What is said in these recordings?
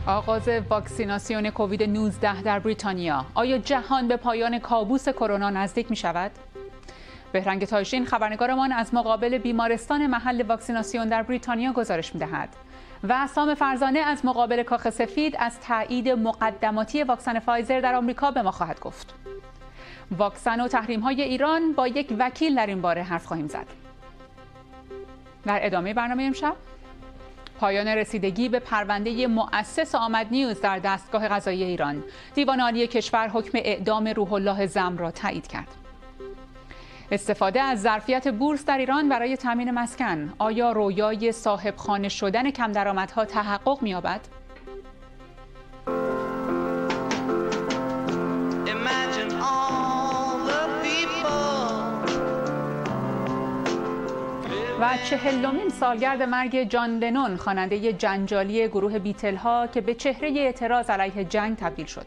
آغاز واکسیناسیون کووید 19 در بریتانیا. آیا جهان به پایان کابوس کرونا نزدیک می شود؟ بهرنگ تایشین خبرنگارمان از مقابل بیمارستان محل واکسیناسیون در بریتانیا گزارش می دهد. و سام فرزانه از مقابل کاخ سفید از تایید مقدماتی واکسن فایزر در آمریکا به ما خواهد گفت. واکسن و تحریم‌های ایران، با یک وکیل در این باره حرف خواهیم زد. در ادامه برنامه امشب، پایان رسیدگی به پرونده مؤسس آمد نیوز در دستگاه قضایی ایران. دیوان عالی کشور حکم اعدام روح الله زم را تایید کرد. استفاده از ظرفیت بورس در ایران برای تامین مسکن. آیا رویای صاحب خانه شدن کم درآمدها تحقق می‌یابد؟ و 40مین سالگرد مرگ جان لنون، خواننده جنجالی گروه بیتل ها که به چهره اعتراض علیه جنگ تبدیل شد.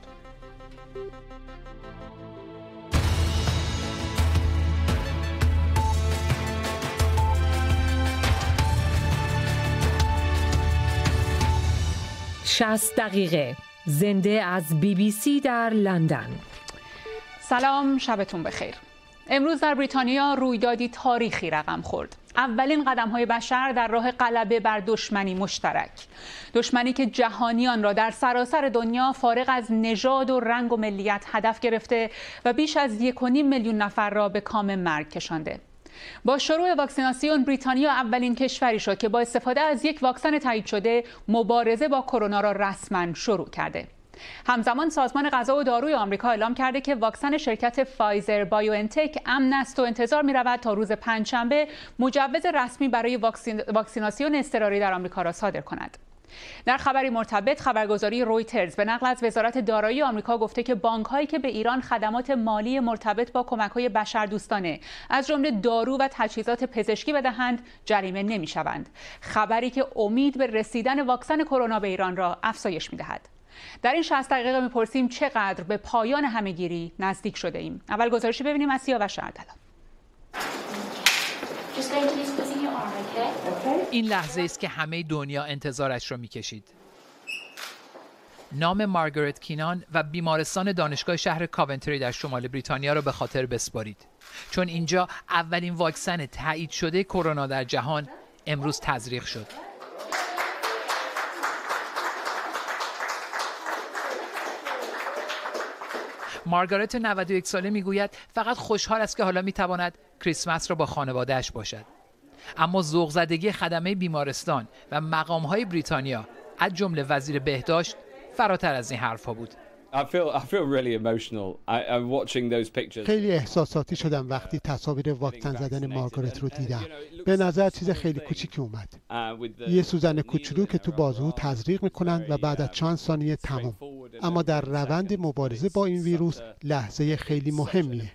شصت دقیقه زنده از BBC در لندن. سلام، شبتون بخیر. امروز در بریتانیا رویدادی تاریخی رقم خورد. اولین قدم‌های بشر در راه غلبه بر دشمنی مشترک. دشمنی که جهانیان را در سراسر دنیا فارغ از نژاد و رنگ و ملیت هدف گرفته و بیش از 1.5 میلیون نفر را به کام مرگ کشانده. با شروع واکسیناسیون، بریتانیا اولین کشوری شد که با استفاده از یک واکسن تایید شده مبارزه با کرونا را رسما شروع کرده. همزمان سازمان غذا و داروی آمریکا اعلام کرده که واکسن شرکت فایزر بایوانتک امن است و انتظار می‌رود تا روز پنجشنبه مجوز رسمی برای واکسیناسیون اضطراری در آمریکا را صادر کند. در خبری مرتبط، خبرگزاری رویترز به نقل از وزارت دارایی آمریکا گفته که بانک‌هایی که به ایران خدمات مالی مرتبط با کمک‌های بشردوستانه از جمله دارو و تجهیزات پزشکی بدهند، جریمه نمی‌شوند. خبری که امید به رسیدن واکسن کرونا به ایران را افزایش می‌دهد. در این 60 دقیقه می‌پرسیم چقدر به پایان همه‌گیری نزدیک شده ایم. اول گزارشی ببینیم از سیاوش اردلان. این لحظه است که همه دنیا انتظارش را می‌کشید. نام مارگارت کینان و بیمارستان دانشگاه شهر کاونتری در شمال بریتانیا را به خاطر بسپارید، چون اینجا اولین واکسن تایید شده کرونا در جهان امروز تزریق شد. مارگارت 91 ساله میگوید فقط خوشحال است که حالا میتواند کریسمس را با خانواده‌اش باشد. اما ذوق زدگی خدمه بیمارستان و مقام‌های بریتانیا از جمله وزیر بهداشت فراتر از این حرف‌ها بود. خیلی احساساتی شدم وقتی تصاویر واکسن زدن مارگارت رو دیدم. به نظر چیز خیلی کوچیکی اومد. یه سوزن کوچولو که تو بازو تزریق میکنن و بعد از چند ثانیه تمام. اما در روند مبارزه با این ویروس لحظه خیلی مهمیه.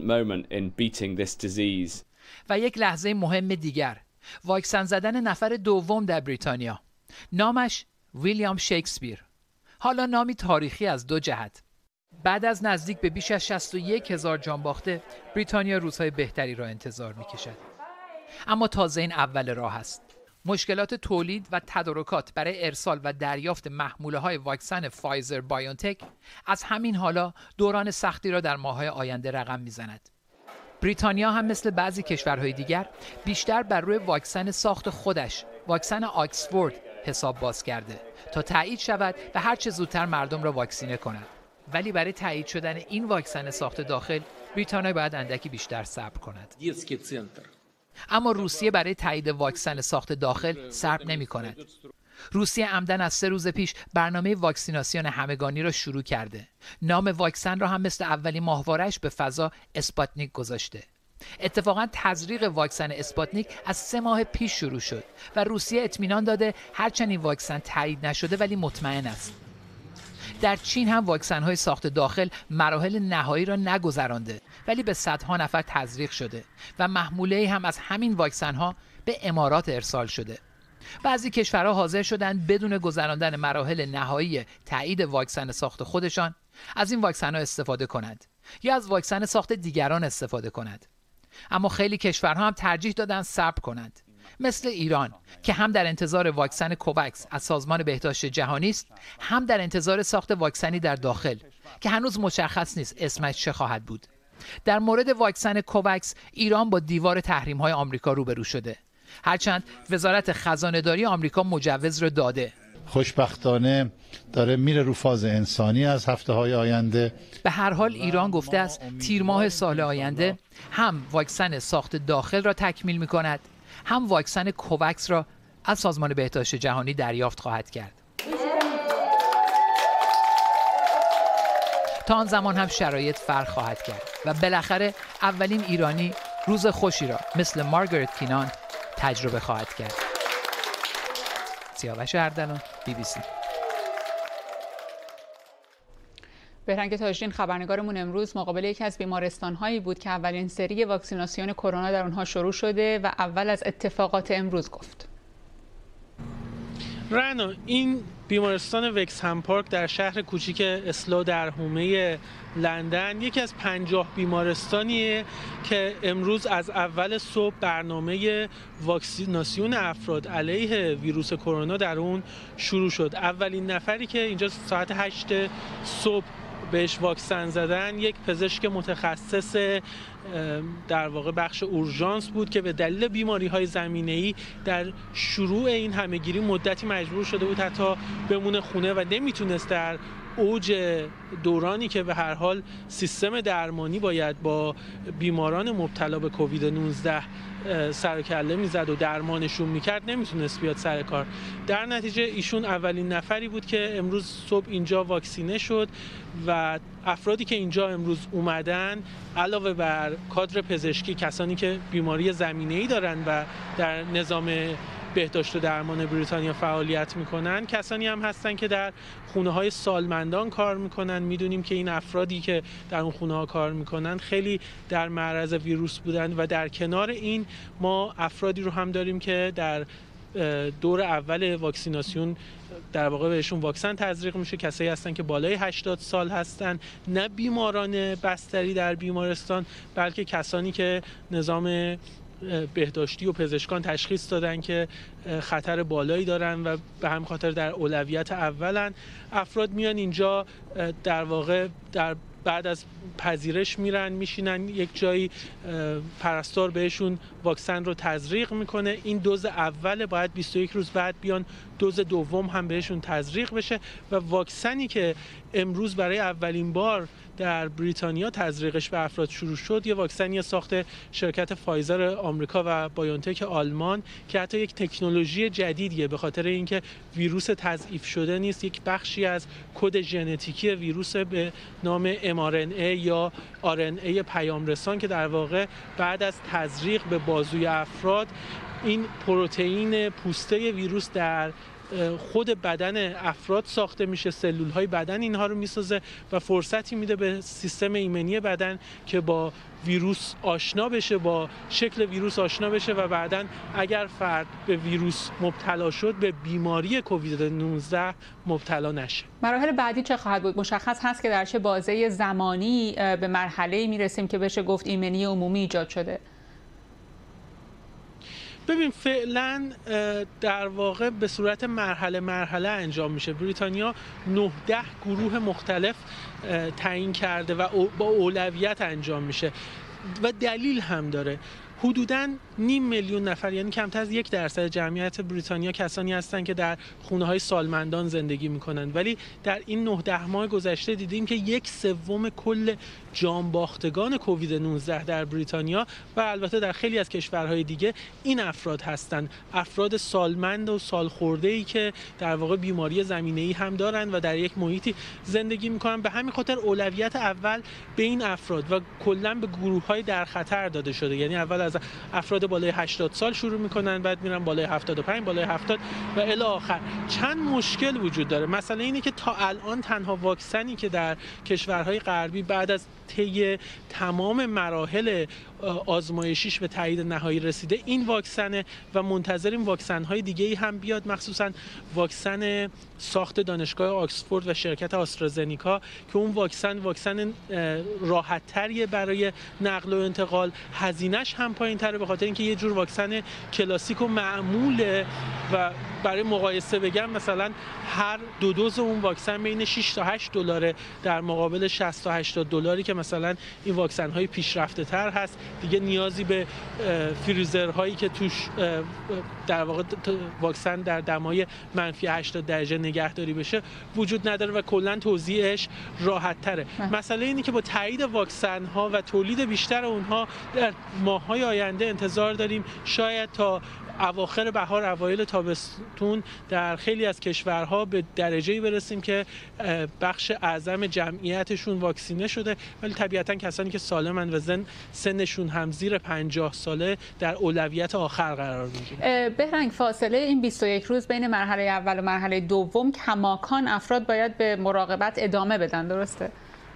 و یک لحظه مهم دیگر، واکسن زدن نفر دوم در بریتانیا. نامش ویلیام شکسپیر. حالا نامی تاریخی از دو جهت. بعد از نزدیک به بیش از 61,000 جان باخته، بریتانیا روزهای بهتری را انتظار می‌کشد. اما تازه این اول راه است. مشکلات تولید و تدارکات برای ارسال و دریافت محموله‌های واکسن فایزر بایوانتک از همین حالا دوران سختی را در ماه‌های آینده رقم می‌زند. بریتانیا هم مثل بعضی کشورهای دیگر بیشتر بر روی واکسن ساخت خودش، واکسن آکسفورد، حساب باز کرده تا تایید شود و هر چه زودتر مردم را واکسینه کند. ولی برای تایید شدن این واکسن ساخت داخل، بریتانیا باید اندکی بیشتر صبر کند. اما روسیه برای تایید واکسن ساخت داخل صبر نمی‌کند. روسیه عمدن از 3 روز پیش برنامه واکسیناسیون همگانی را شروع کرده. نام واکسن را هم مثل اولین ماهواره‌اش به فضا اسپاتنیک گذاشته. اتفاقا تزریق واکسن اسپاتنیک از 3 ماه پیش شروع شد و روسیه اطمینان داده هرچند این واکسن تایید نشده ولی مطمئن است. در چین هم واکسن‌های ساخت داخل مراحل نهایی را نگذرانده ولی به صدها نفر تزریق شده و محموله‌ای هم از همین واکسن‌ها به امارات ارسال شده. بعضی کشورها حاضر شدند بدون گذراندن مراحل نهایی تایید واکسن ساخت خودشان از این واکسن‌ها استفاده کنند یا از واکسن ساخت دیگران استفاده کنند. اما خیلی کشورها هم ترجیح دادن صبر کنند. مثل ایران که هم در انتظار واکسن کووکس از سازمان بهداشت جهانی است، هم در انتظار ساخت واکسنی در داخل که هنوز مشخص نیست اسمش چه خواهد بود. در مورد واکسن کووکس ایران با دیوار تحریم‌های آمریکا روبرو شده، هرچند وزارت خزانه‌داری آمریکا مجوز را داده. خوشبختانه داره میره رو فاز انسانی از هفته‌های آینده. به هر حال ایران گفته است تیر ماه سال آینده هم واکسن ساخت داخل را تکمیل می‌کند، هم واکسن کووکس را از سازمان بهداشت جهانی دریافت خواهد کرد. تا آن زمان هم شرایط فرق خواهد کرد و بالاخره اولین ایرانی روز خوشی را مثل مارگارت کینان تجربه خواهد کرد. سیاوش اردلان، BBC. بهرنگ تاجدین خبرنگارمون امروز مقابل یکی از بیمارستان‌هایی بود که اولین سری واکسیناسیون کرونا در اونها شروع شده و اول از اتفاقات امروز گفت. رنا، این بیمارستان وکسهم پارک در شهر کوچیک اسلو در حومه لندن یکی از 50 بیمارستانیه که امروز از اول صبح برنامه واکسیناسیون افراد علیه ویروس کرونا در اون شروع شد. اولین نفری که اینجا ساعت 8 صبح بهش واکسن زدن یک پزشک متخصص در واقع بخش اورژانس بود که به دلیل بیماری‌های زمینه‌ای در شروع این همه‌گیری مدتی مجبور شده بود حتی بمونه خونه و نمیتونست در اوج دورانی که به هر حال سیستم درمانی باید با بیماران مبتلا به کووید 19 سر و کله میزد و درمانشون میکرد نمیتونست بیاد سر کار. در نتیجه ایشون اولین نفری بود که امروز صبح اینجا واکسینه شد و افرادی که اینجا امروز اومدن علاوه بر کادر پزشکی، کسانی که بیماری زمینه‌ای دارن و در نظام بهداشت و درمان بریتانیا فعالیت میکنن، کسانی هم هستن که در خونه‌های سالمندان کار میکنن. میدونیم که این افرادی که در اون خونه‌ها کار میکنن خیلی در معرض ویروس بودن و در کنار این ما افرادی رو هم داریم که در دور اول واکسیناسیون در واقع بهشون واکسن تزریق میشه، کسایی هستن که بالای 80 سال هستن، نه بیماران بستری در بیمارستان بلکه کسانی که نظام بهداشتی و پزشکان تشخیص دادن که خطر بالایی دارن و به همین خاطر در اولویت اولن. افراد میان اینجا در واقع بعد از پذیرش میرن میشینن یک جایی، پرستار بهشون واکسن رو تزریق میکنه. این دوز اول باید 21 روز بعد بیان دوز دوم هم بهشون تزریق بشه و واکسنی که امروز برای اولین بار در بریتانیا تزریقش به افراد شروع شد یه واکسنی ساخت شرکت فایزر آمریکا و بایونتک آلمان که حتی یک تکنولوژی جدیدیه، به خاطر اینکه ویروس تضعیف شده نیست، یک بخشی از کد ژنتیکی ویروس به نام mRNA یا RNA پیام رسان که در واقع بعد از تزریق به بازوی افراد این پروتئین پوسته ویروس در خود بدن افراد ساخته میشه، سلول‌های بدن اینها رو میسازه و فرصتی میده به سیستم ایمنی بدن که با ویروس آشنا بشه، با شکل ویروس آشنا بشه و بعداً اگر فرد به ویروس مبتلا شد به بیماری کووید 19 مبتلا نشه. مراحل بعدی چه خواهد بود؟ مشخص هست که در چه بازه زمانی به مرحله‌ای میرسیم که بشه گفت ایمنی عمومی ایجاد شده؟ ببین فعلا در واقع به صورت مرحله انجام میشه. بریتانیا 19 گروه مختلف تعیین کرده و با اولویت انجام میشه و دلیل هم داره. حدوداً 500,000 نفر، یعنی کمتر از 1% جمعیت بریتانیا کسانی هستند که در خونه‌های سالمندان زندگی می‌کنند، ولی در این 9 ماه گذشته دیدیم که 1/3 کل جانباختگان کووید 19 در بریتانیا و البته در خیلی از کشورهای دیگه این افراد هستند، افراد سالمند و سالخورده‌ای که در واقع بیماری زمینه‌ای هم دارند و در یک محیطی زندگی می‌کنند. به همین خاطر اولویت اول به این افراد و کلاً به گروه‌های در خطر داده شده، یعنی اول از افراد بالای 80 سال شروع میکنن، بعد میرن بالای 75، بالای 70 و الی آخر. چند مشکل وجود داره. مسئله اینه که تا الان تنها واکسنی که در کشورهای غربی بعد از طی تمام مراحل آزمایشیش به تایید نهایی رسیده این واکسنه و منتظریم واکسن‌های دیگه‌ای هم بیاد، مخصوصا واکسن ساخت دانشگاه آکسفورد و شرکت آسترازنیکا که اون واکسن راحت‌تریه برای نقل و انتقال، هزینه‌اش هم پایین‌تره به خاطر اینکه یه جور واکسن کلاسیک و معموله و برای مقایسه بگم مثلا هر 2 دوز اون واکسن بین 6 تا 8 دلاره در مقابل 60 تا 80 دلاری که مثلا این واکسن های پیشرفته تر هست. دیگه نیازی به فریزرهایی که توش در واقع واکسن در دمای منفی 80 درجه نگهداری بشه وجود نداره و کلا توزیعش راحت تره. مسئله اینه که با تایید واکسن ها و تولید بیشتر اونها در ماه‌های آینده انتظار داریم شاید تا اواخر بهار اوایل تابستون در خیلی از کشورها به درجه‌ای برسیم که بخش اعظم جمعیتشون واکسینه شده، ولی طبیعتاً کسانی که سالمن و سنشون هم زیر 50 ساله در اولویت آخر قرار میگیره. بهرنگ، فاصله این 21 روز بین مرحله اول و مرحله دوم کماکان افراد باید به مراقبت ادامه بدن، درسته؟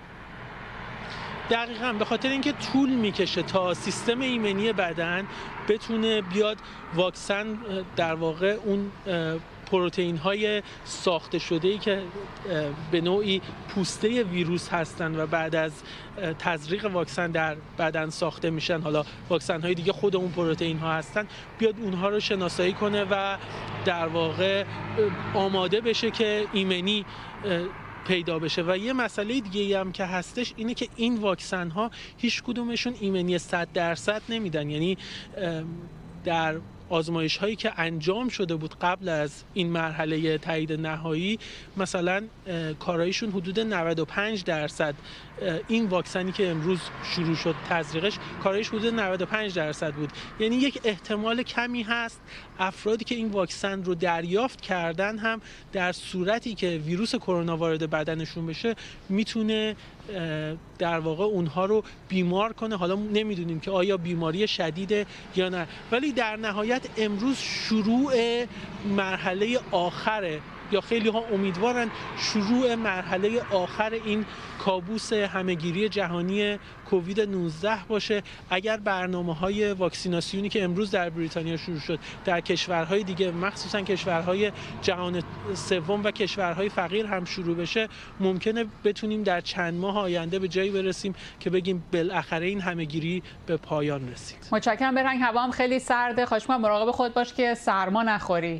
دقیقاً، به خاطر اینکه طول میکشه تا سیستم ایمنی بدن بتونه بیاد واکسن در واقع اون پروتئین های ساخته شده‌ای که به نوعی پوسته ویروس هستن و بعد از تزریق واکسن در بدن ساخته میشن، حالا واکسن های دیگه خود اون پروتئین ها هستن، بیاد اونها رو شناسایی کنه و در واقع آماده بشه که ایمنی پیدا بشه. و یه مسئله دیگه هم که هستش اینه که این واکسن ها هیچ کدومشون ایمنی 100% نمیدن، یعنی در آزمایش هایی که انجام شده بود قبل از این مرحله تایید نهایی مثلا کارایشون حدود 95%، این واکسنی که امروز شروع شد تزریقش کارایش حدود 95% بود، یعنی یک احتمال کمی هست افرادی که این واکسن رو دریافت کردن هم در صورتی که ویروس کرونا وارد بدنشون بشه میتونه در واقع اونها رو بیمار کنه. حالا نمیدونیم که آیا بیماری شدیده یا نه، ولی در نهایت امروز شروع مرحله آخره یا خیلی ها امیدوارن شروع مرحله آخر این کابوس همهگیری جهانی کووید 19 باشه. اگر برنامه‌های واکسیناسیونی که امروز در بریتانیا شروع شد در کشورهای دیگه مخصوصا کشورهای جهان سوم و کشورهای فقیر هم شروع بشه، ممکنه بتونیم در چند ماه آینده به جایی برسیم که بگیم بالاخره این همهگیری به پایان رسید. متشکرم بهرنگ. هوا هم خیلی سرده، خواهش می‌کنم مراقب خود باش که سرما نخوری.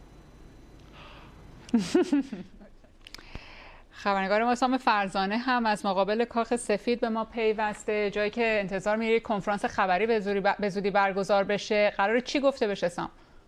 خبرنگار ما سام فرزانه هم از مقابل کاخ سفید به ما پیوسته، جایی که انتظار می‌ره کنفرانس خبری به زودی برگزار بشه. قراره چی گفته بشه سام؟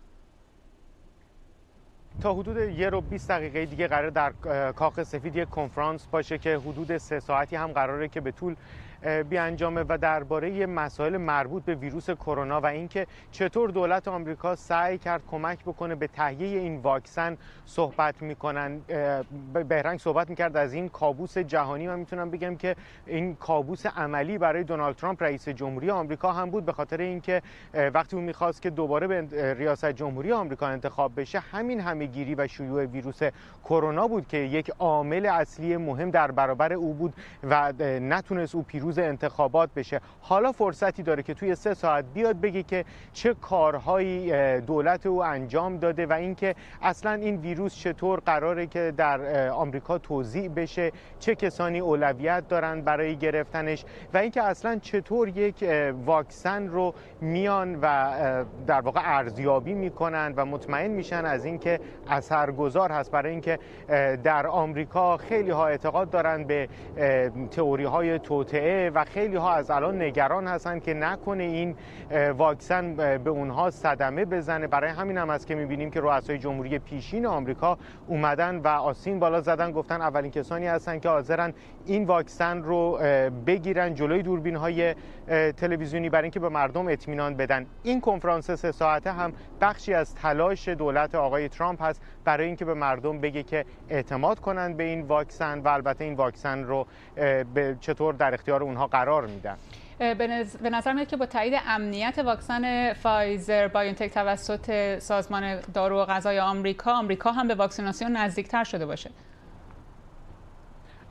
تا حدود 1 و 20 دقیقه دیگه قرار در کاخ سفید یک کنفرانس باشه که حدود 3 ساعتی هم قراره که به طول بیانجامه و درباره مسائل مربوط به ویروس کرونا و اینکه چطور دولت آمریکا سعی کرد کمک بکنه به تهیه این واکسن صحبت میکنن. بهرنگ صحبت میکرد از این کابوس جهانی. من میتونم بگم که این کابوس عملی برای دونالد ترامپ رئیس جمهوری آمریکا هم بود، به خاطر اینکه وقتی اون میخواست که دوباره به ریاست جمهوری آمریکا انتخاب بشه، همین همهگیری و شیوع ویروس کرونا بود که یک عامل اصلی مهم در برابر او بود و نتونست او پیروز انتخابات بشه. حالا فرصتی داره که توی 3 ساعت بیاد بگه که چه کارهایی دولت او انجام داده و اینکه اصلا این ویروس چطور قراره که در آمریکا توزیع بشه، چه کسانی اولویت دارن برای گرفتنش و اینکه اصلا چطور یک واکسن رو میان و در واقع ارزیابی میکنن و مطمئن میشن از اینکه اثرگذار هست. برای اینکه در آمریکا خیلی ها اعتقاد دارن به تئوری های توطئه و خیلی ها از الان نگران هستن که نکنه این واکسن به اونها صدمه بزنه. برای همین هم است که میبینیم که رؤسای جمهوری پیشین آمریکا اومدن و آستین بالا زدن، گفتن اولین کسانی هستن که حاضرن این واکسن رو بگیرن جلوی دوربین های تلویزیونی برای اینکه به مردم اطمینان بدن. این کنفرانس 3 ساعته هم بخشی از تلاش دولت آقای ترامپ هست برای اینکه به مردم بگه که اعتماد کنن به این واکسن و البته این واکسن رو به چطور در اختیار اونها قرار میدن. به نظر میاد که با تایید امنیت واکسن فایزر بایونتک توسط سازمان دارو و غذای آمریکا هم به واکسیناسیون نزدیکتر شده باشه.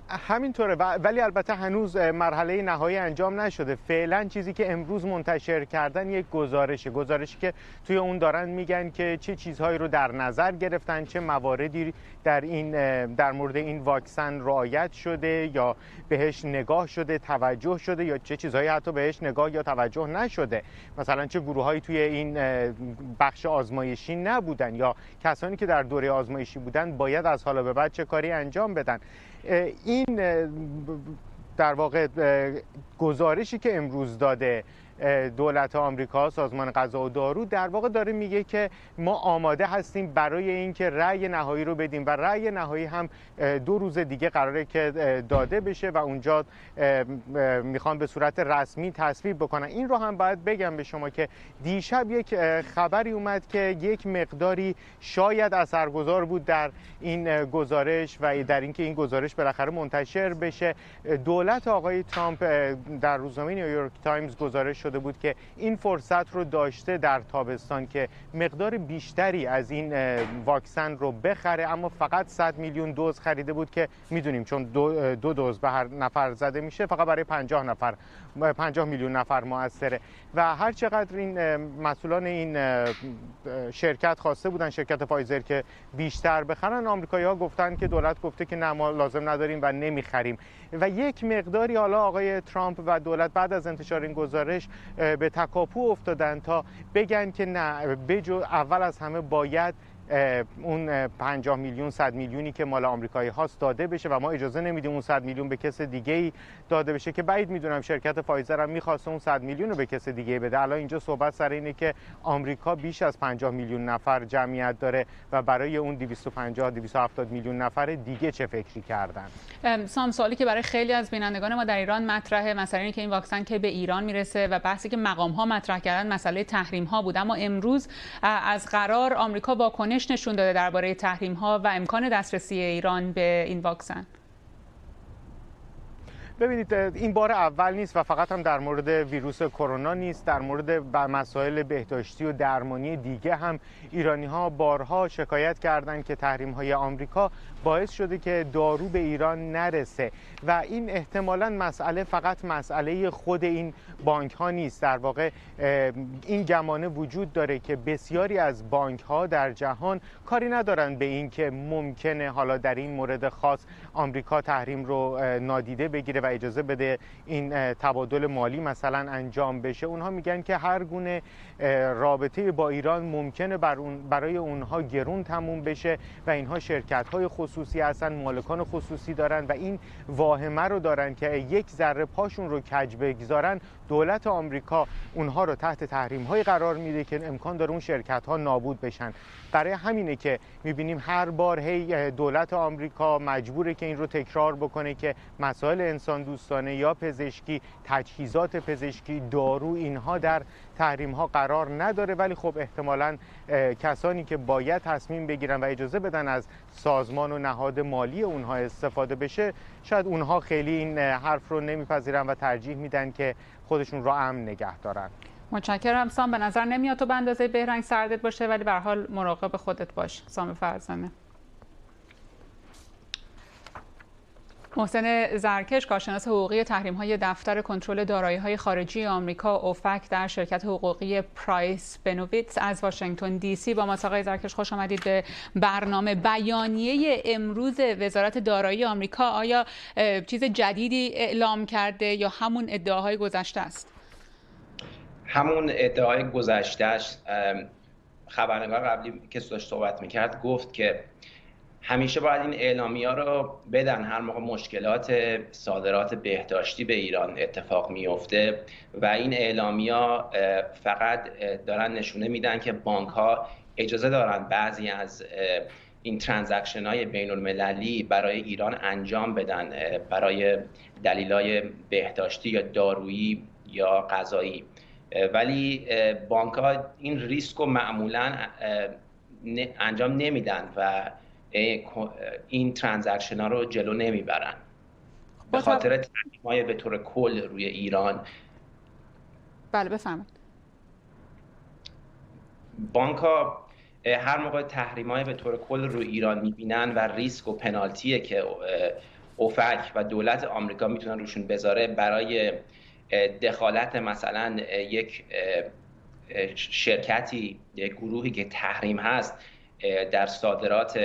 همینطوره ولی البته هنوز مرحله نهایی انجام نشده. فعلا چیزی که امروز منتشر کردن یک گزارشی که توی اون دارن میگن که چه چیزهایی رو در نظر گرفتن، چه مواردی در مورد این واکسن رعایت شده یا بهش نگاه شده، توجه شده، یا چه چیزهایی حتی بهش نگاه یا توجه نشده. مثلا چه گروهایی توی این بخش آزمایشی نبودن یا کسانی که در دوره آزمایشی بودن باید از حالا به بعد چه کاری انجام بدن. این در واقع گزارشی که امروز داده دولت آمریکا، سازمان غذا و دارو، در واقع داره میگه که ما آماده هستیم برای اینکه رأی نهایی رو بدیم و رأی نهایی هم 2 روز دیگه قراره که داده بشه و اونجا میخوان به صورت رسمی تصویب بکنن. این رو هم باید بگم به شما که دیشب یک خبری اومد که یک مقداری شاید اثرگذار بود در این گزارش و در اینکه این گزارش بالاخره منتشر بشه. دولت آقای ترامپ در روزنامه نیویورک تایمز گزارش شده بود که این فرصت رو داشته در تابستان که مقدار بیشتری از این واکسن رو بخره، اما فقط 100 میلیون دوز خریده بود که میدونیم چون دو دوز به هر نفر زده میشه فقط برای 50 میلیون نفر موثره و هر چقدر این مسئولان این شرکت خواسته بودن، شرکت فایزر، که بیشتر بخرن، آمریکایی‌ها گفتن که دولت گفته که نه ما لازم نداریم و نمیخریم و یک مقداری حالا آقای ترامپ و دولت بعد از انتشار این گزارش به تکاپو افتادن تا بگن که نه، اول از همه باید اون 50 میلیون 100 میلیونی که مال آمریکایی هاست داده بشه و ما اجازه نمیدیم اون 100 میلیون به کس دیگه‌ای داده بشه، که بعید میدونم شرکت فایزر هم می‌خواسته اون 100 میلیون رو به کس دیگه بده. الان اینجا صحبت سر اینه که آمریکا بیش از 50 میلیون نفر جمعیت داره و برای اون 250-270 میلیون نفر دیگه چه فکری کردن. سام، سوالی که برای خیلی از بینندگان ما در ایران مطرحه، مسئله اینه که این واکسن که به ایران میرسه و بحثی که مقام‌ها مطرح کردن مسئله تحریم‌ها بود، اما امروز از قرار آمریکا واکنش نشون داده درباره تحریم‌ها و امکان دسترسی ایران به این واکسن. ببینید این بار اول نیست و فقط هم در مورد ویروس کرونا نیست، در مورد مسائل بهداشتی و درمانی دیگه هم ایرانی‌ها بارها شکایت کردند که تحریم‌های آمریکا باعث شده که دارو به ایران نرسه و این احتمالاً مسئله فقط مسئله خود این بانک‌ها نیست. در واقع این گمانه وجود داره که بسیاری از بانک‌ها در جهان کاری ندارن به این که ممکنه حالا در این مورد خاص آمریکا تحریم رو نادیده بگیره و اجازه بده این تبادل مالی مثلا انجام بشه. اونها میگن که هر گونه رابطه با ایران ممکنه برای اونها گرون تموم بشه و اینها شرکت‌های خصوصی هستن، مالکان خصوصی دارن و این واهمه رو دارن که یک ذره پاشون رو کج بگذارن دولت آمریکا اونها رو تحت تحریم‌های قرار میده که امکان داره اون شرکت‌ها نابود بشن. برای همینه که می‌بینیم هر بار دولت آمریکا مجبوره که این رو تکرار بکنه که مسائل انسان دوستانه یا پزشکی، تجهیزات پزشکی، دارو، اینها در تحریم‌ها قرار نداره، ولی خب احتمالاً کسانی که باید تصمیم بگیرن و اجازه بدن از سازمان و نهاد مالی اونها استفاده بشه، شاید اونها خیلی این حرف رو نمیپذیرن و ترجیح میدن که خودشون رو امن نگه دارن. متشکرم سام. به نظر نمیاد تو به اندازه بهرنگ سردت باشه، ولی به هر حال مراقب خودت باش. سام فرزانه. محسن زرکش، کارشناس حقوقی تحریم‌های دفتر کنترل دارایی‌های خارجی آمریکا اوفک در شرکت حقوقی پرایس بنویتس از واشنگتن دی سی با ما. آقای زرکش خوش آمدید به برنامه. بیانیه امروز وزارت دارایی آمریکا آیا چیز جدیدی اعلام کرده یا همون ادعاهای گذشته است؟ همون ادعای گذشته‌اش. خبرنگار قبلی که داشت صحبت می‌کرد گفت که همیشه باید این اعلامیه‌ها رو بدن هر موقع مشکلات صادرات بهداشتی به ایران اتفاق میفته و این اعلامیه‌ها فقط دارن نشونه میدن که بانک‌ها اجازه دارن بعضی از این ترانزکشن‌های بین‌المللی برای ایران انجام بدن برای دلایل بهداشتی یا دارویی یا غذایی، ولی بانک‌ها این ریسک رو معمولاً انجام نمیدن و این ترانزکشن ها رو جلو نمیبرن به خاطر تحریم‌های به طور کل روی ایران. بله بفرمایید. بانک‌ها هر موقع تحریم‌های به طور کل روی ایران میبینن و ریسک و پنالتیه که اوفک و دولت آمریکا میتونن روشون بذاره برای دخالت مثلا یک شرکتی، یک گروهی که تحریم هست در صادرات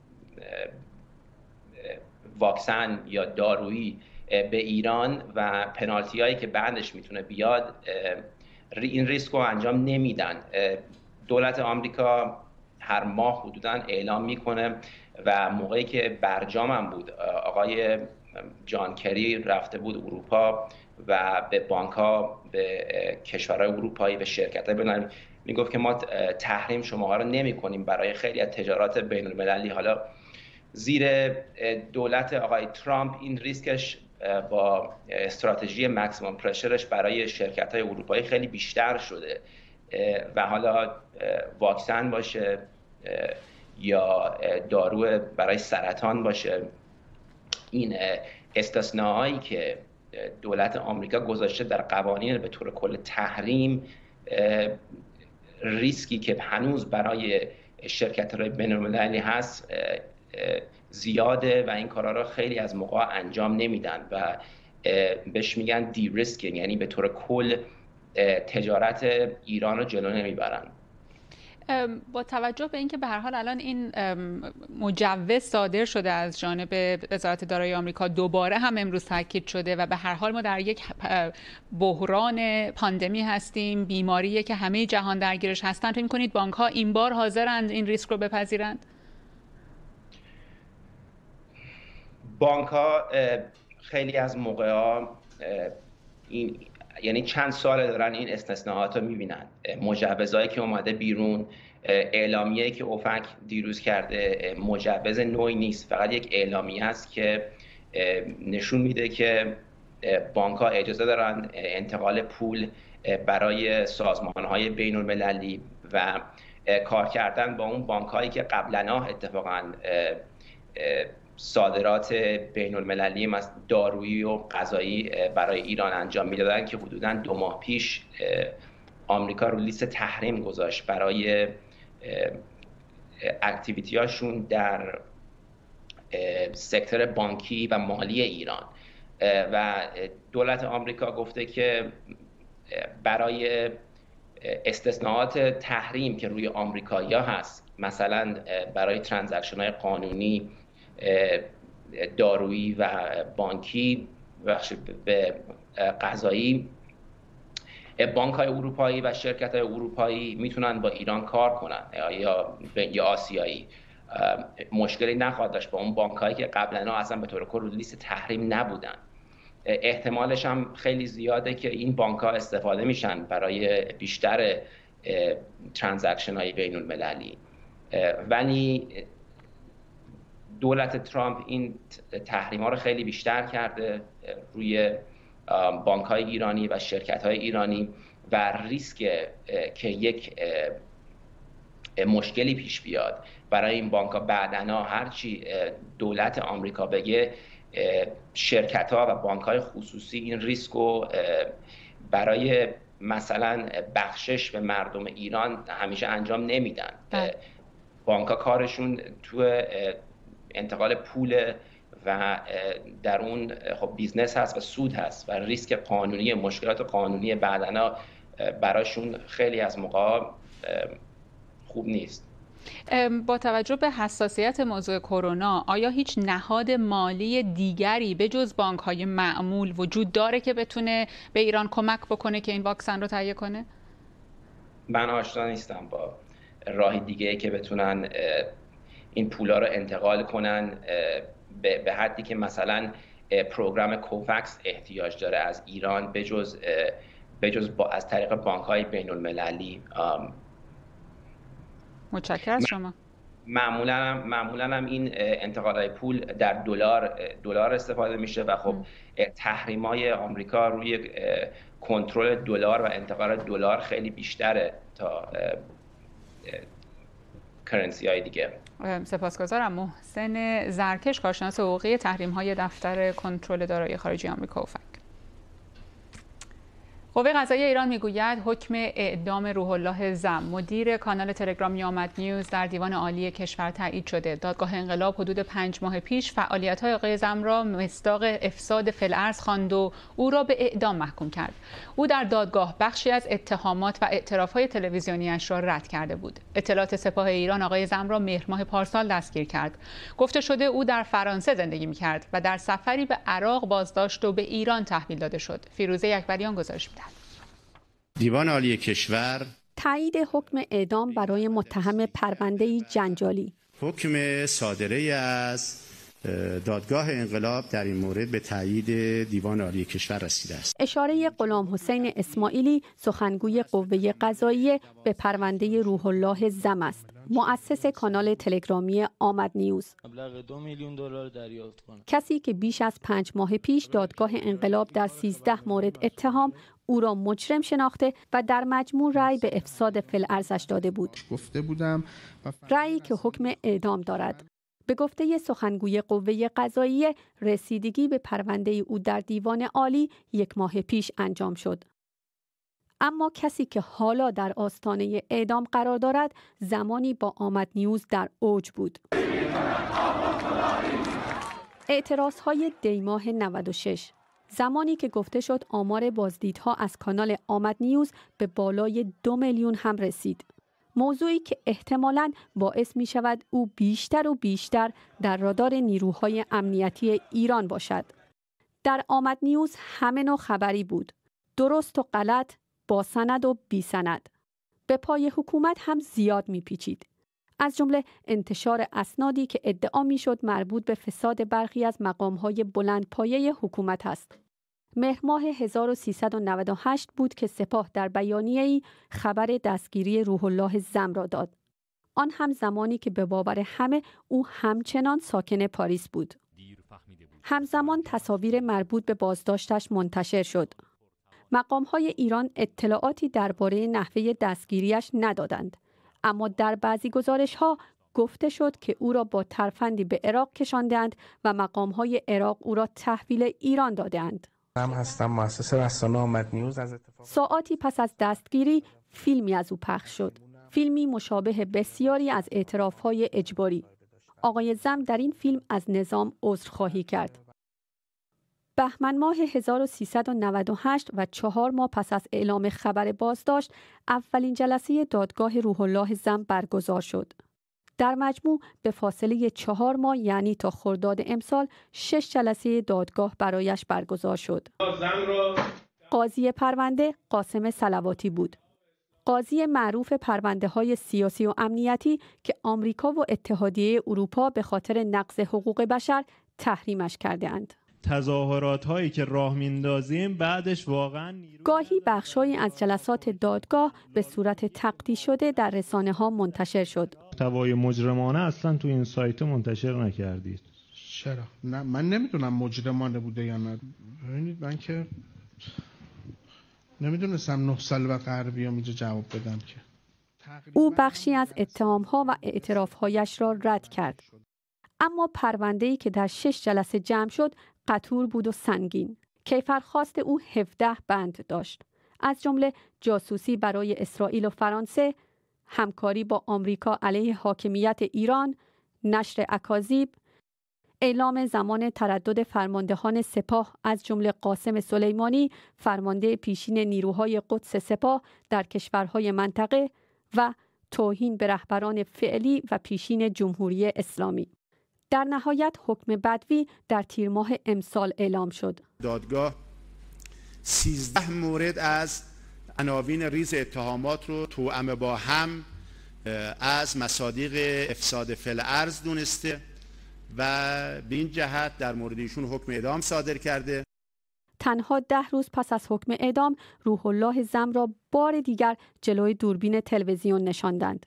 واکسن یا دارویی به ایران و پنالتی هایی که بعدش میتونه بیاد، این ریسک رو انجام نمیدن. دولت آمریکا هر ماه حدوداً اعلام میکنه و موقعی که برجام هم بود آقای جان کری رفته بود اروپا و به بانک ها، به کشورهای اروپایی، به شرکت های بین‌المللی میگفت که ما تحریم شماها رو نمی کنیم برای خیلی از تجارات بین المللی. حالا زیر دولت آقای ترامپ این ریسکش با استراتژی ماکسیمم پرشرش برای شرکت های اروپایی خیلی بیشتر شده و حالا واکسن باشه یا دارو برای سرطان باشه، این استثناءایی که دولت آمریکا گذاشته در قوانین به طور کل تحریم، ریسکی که هنوز برای شرکت‌های بین‌المللی هست زیاده و این کارا رو خیلی از موقع انجام نمیدن و بهش میگن دی ریسکینگ، یعنی به طور کل تجارت ایران رو جلو نمیبرن. با توجه به اینکه به هر حال الان این مجوز صادر شده از جانب وزارت دارایی آمریکا، دوباره هم امروز تاکید شده و به هر حال ما در یک بحران پاندمی هستیم، بیماریه که همه جهان درگیرش هستن، فکر می‌کنید بانک‌ها این بار حاضرند این ریسک رو بپذیرند؟ بانک‌ها خیلی از موقع‌ها این یعنی چند سال دارن این استثناءات رو میبینن. مجوزهایی که اومده بیرون، اعلامیه‌ای که اوفک دیروز کرده مجوز نوعی نیست، فقط یک اعلامیه است که نشون میده که بانک‌ها اجازه دارن انتقال پول برای سازمان‌های بین‌المللی و کار کردن با اون بانک‌هایی که قبلاً اتفاقاً صادرات بین المللی دارویی و غذایی برای ایران انجام میدادن که حدوداً 2 ماه پیش آمریکا رو لیست تحریم گذاشت برای اکتیویتی هاشون در سکتور بانکی و مالی ایران و دولت آمریکا گفته که برای استثناءات تحریم که روی آمریکایی‌ها هست، مثلا برای ترانزکشن های قانونی دارویی و بانکی به غذایی، بانک‌های اروپایی و شرکت‌های اروپایی میتونن با ایران کار کنن یا آسیایی. مشکلی نخواهد داشت با اون بانک‌هایی که قبلا اصلا به طور کل لیست تحریم نبودن. احتمالش هم خیلی زیاده که این بانک‌ها استفاده میشن برای بیشتر ترانزکشن‌های بین‌المللی. ولی دولت ترامپ این تحریم‌ها رو خیلی بیشتر کرده روی بانک‌های ایرانی و شرکت‌های ایرانی و ریسک که یک مشکلی پیش بیاد برای این بانک‌ها بعداً، هرچی دولت آمریکا بگه، شرکت‌ها و بانک‌های خصوصی این ریسک رو برای مثلا بخشش به مردم ایران همیشه انجام نمیدن. بانک‌ها کارشون تو انتقال پول و در اون خب بیزنس هست و سود هست و ریسک قانونی، مشکلات قانونی بعداً براشون خیلی از موقع خوب نیست. با توجه به حساسیت موضوع کرونا، آیا هیچ نهاد مالی دیگری به جز بانک‌های معمول وجود داره که بتونه به ایران کمک بکنه که این واکسن رو تهیه کنه؟ من آشنا نیستم با راهی دیگه‌ای که بتونن این پولا رو انتقال کنن به حدی که مثلا پروگرام کوفکس احتیاج داره از ایران به جز از طریق بانک‌های بین‌المللی. متشکرم از شما. معمولاً هم این انتقالات پول در دلار استفاده میشه و خب تحریم‌های آمریکا روی کنترل دلار و انتقال دلار خیلی بیشتره تا کرنسی‌های دیگه. سپاسگزارم. محسن زرکش، کارشناس حقوقی تحریم‌های دفتر کنترل دارایی خارجی آمریکا اوفک. قوه قضاییه ایران میگوید حکم اعدام روح الله زم مدیر کانال تلگرامی آمد نیوز در دیوان عالی کشور تایید شده. دادگاه انقلاب حدود 5 ماه پیش فعالیت‌های آقای زم را مصداق افساد فی الارض خواند و او را به اعدام محکوم کرد. او در دادگاه بخشی از اتهامات و اعتراف‌های تلویزیونی‌اش را رد کرده بود. اطلاعات سپاه ایران آقای زم را مهر ماه پارسال دستگیر کرد. گفته شده او در فرانسه زندگی می‌کرد و در سفری به عراق بازداشت و به ایران تحویل داده شد. فیروزه اکبریان گزارش می‌دهد. دیوان عالی کشور تایید حکم اعدام برای متهم پرونده‌ای جنجالی. حکم صادره از دادگاه انقلاب در این مورد به تایید دیوان عالی کشور رسیده است. اشاره غلام حسین اسماعیلی سخنگوی قوه قضاییه به پرونده روح الله زم است. مؤسس کانال تلگرامی آمد نیوز. مبلغ $2 میلیون دریافت کنه. کسی که بیش از 5 ماه پیش دادگاه انقلاب در 13 مورد اتهام او را مجرم شناخته و در مجموع رأی به افساد فی الارضش داده بود. گفته بودم رأیی که حکم اعدام دارد. به گفته سخنگوی قوه قضاییه رسیدگی به پرونده او در دیوان عالی 1 ماه پیش انجام شد. اما کسی که حالا در آستانه اعدام قرار دارد زمانی با آمد نیوز در اوج بود. اعتراضهای دیماه 96 زمانی که گفته شد آمار بازدیدها از کانال آمد نیوز به بالای 2 میلیون هم رسید. موضوعی که احتمالاً باعث می شود او بیشتر و بیشتر در رادار نیروهای امنیتی ایران باشد. در آمد نیوز همه نوع خبری بود. درست و غلط، با سند و بی سند. به پای حکومت هم زیاد می پیچید. از جمله انتشار اسنادی که ادعا می شد مربوط به فساد برخی از مقامهای بلند پایه حکومت است. مهر ماه 1398 بود که سپاه در بیانیه‌ای خبر دستگیری روح الله زم را داد. آن هم زمانی که به باور همه او همچنان ساکن پاریس بود. همزمان تصاویر مربوط به بازداشتش منتشر شد. مقام‌های ایران اطلاعاتی درباره نحوه دستگیریش ندادند، اما در بعضی گزارش‌ها گفته شد که او را با ترفندی به عراق کشاندند و مقام‌های عراق او را تحویل ایران دادند. من هستم مؤسس رسانه آمد نیوز. از ساعاتی پس از دستگیری فیلمی از او پخش شد. فیلمی مشابه بسیاری از اعتراف‌های اجباری. آقای زم در این فیلم از نظام عذرخواهی کرد. بهمن ماه 1398 و 4 ماه پس از اعلام خبر بازداشت، اولین جلسه دادگاه روح الله زم برگزار شد. در مجموع به فاصله 4 ماه یعنی تا خرداد امسال 6 جلسه دادگاه برایش برگزار شد. قاضی پرونده قاسم صلواتی بود. قاضی معروف پرونده‌های سیاسی و امنیتی که آمریکا و اتحادیه اروپا به خاطر نقض حقوق بشر تحریمش کرده‌اند. تظاهرات هایی که راه میندازیم بعدش واقعا گاهی بخشایی از جلسات دادگاه به صورت تقطیع شده در رسانه ها منتشر شد. محتوای مجرمانه اصلا تو این سایت منتشر نکردید. چرا؟ نه من نمیدونم مجرمانه بوده یا نه. ببینید من که نمیدونستم 9 سال و غربی هم اینجا جواب بدم که. او بخشی از اتهام‌ها و اعتراف‌هایش را رد کرد. اما پرونده‌ای که در 6 جلسه جمع شد قطور بود و سنگین. کیفرخواست او 17 بند داشت. از جمله جاسوسی برای اسرائیل و فرانسه، همکاری با آمریکا علیه حاکمیت ایران، نشر اکاذیب، اعلام زمان تردد فرماندهان سپاه از جمله قاسم سلیمانی، فرمانده پیشین نیروهای قدس سپاه در کشورهای منطقه و توهین به رهبران فعلی و پیشین جمهوری اسلامی. در نهایت حکم بدوی در تیر ماه امسال اعلام شد. دادگاه 13 مورد از عناوین ریز اتهامات رو توأم با هم از مصادیق افساد فی الارض دونسته و به این جهت در مورد ایشون حکم اعدام صادر کرده. تنها 10 روز پس از حکم اعدام روح الله زم را بار دیگر جلوی دوربین تلویزیون نشاندند.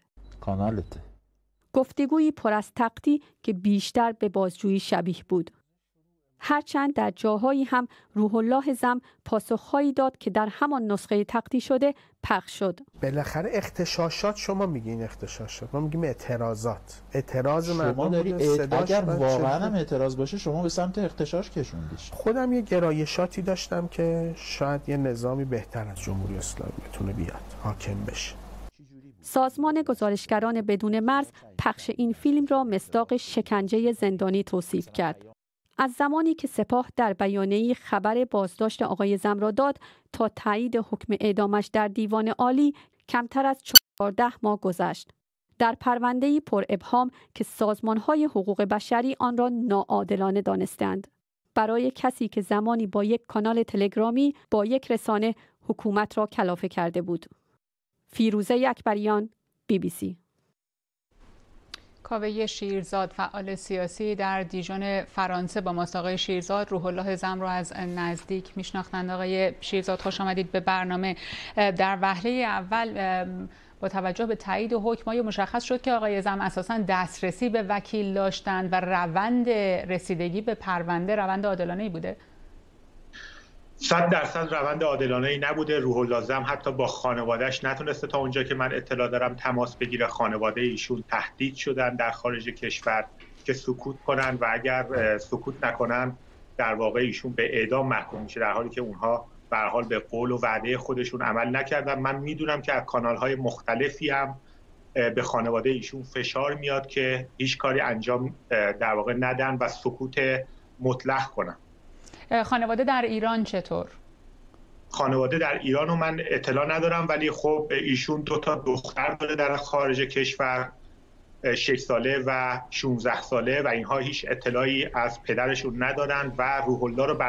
کانالته. گفتگویی پر از تقطیع که بیشتر به بازجویی شبیه بود. هرچند در جاهایی هم روح الله زم پاسخهایی داد که در همان نسخه تقطیع شده پخش شد. بالاخره اغتشاشات، شما میگین اغتشاشات، ما میگیم اعتراضات. اعتراض شما داری اگر واقعا هم اعتراض باشه شما به سمت اغتشاش کشوندیش. خودم یه گرایشاتی داشتم که شاید یه نظامی بهتر از جمهوری اسلامی بتونه بیاد حاکم بشه. سازمان گزارشگران بدون مرز پخش این فیلم را مصداق شکنجه زندانی توصیف کرد. از زمانی که سپاه در بیانیه‌ای خبر بازداشت آقای زم را داد تا تایید حکم اعدامش در دیوان عالی کمتر از 14 ماه گذشت. در پرونده‌ای پر ابهام که سازمان‌های حقوق بشری آن را ناعادلانه دانستند. برای کسی که زمانی با یک کانال تلگرامی با یک رسانه حکومت را کلافه کرده بود. فیروزه اکبریان، BBC. کاوه شیرزاد، فعال سیاسی در دیژون فرانسه با ماست. آقای شیرزاد روح الله زم رو از نزدیک میشناختند. آقای شیرزاد خوش آمدید به برنامه. در وهله اول با توجه به تایید حکم مشخص شد که آقای زم اساساً دسترسی به وکیل داشتند و روند رسیدگی به پرونده روند عادلانه‌ای بوده. 100% روند عادلانه‌ای نبوده. روح الله زم حتی با خانواده‌اش نتونسته تا اونجا که من اطلاع دارم تماس بگیره. خانواده ایشون تهدید شدن در خارج کشور که سکوت کنن و اگر سکوت نکنن در واقع ایشون به اعدام محکوم میشه، در حالی که اونها به هر حال به قول و وعده خودشون عمل نکردن. من میدونم که از کانال‌های مختلفی هم به خانواده ایشون فشار میاد که هیچ کاری انجام در واقع ندن و سکوت مطلق کنن. خانواده در ایران چطور؟ خانواده در ایران رو من اطلاع ندارم، ولی خب ایشون 2 دختر داره در خارج کشور، 6 ساله و 16 ساله و اینها هیچ اطلاعی از پدرشون ندارن و روح الله رو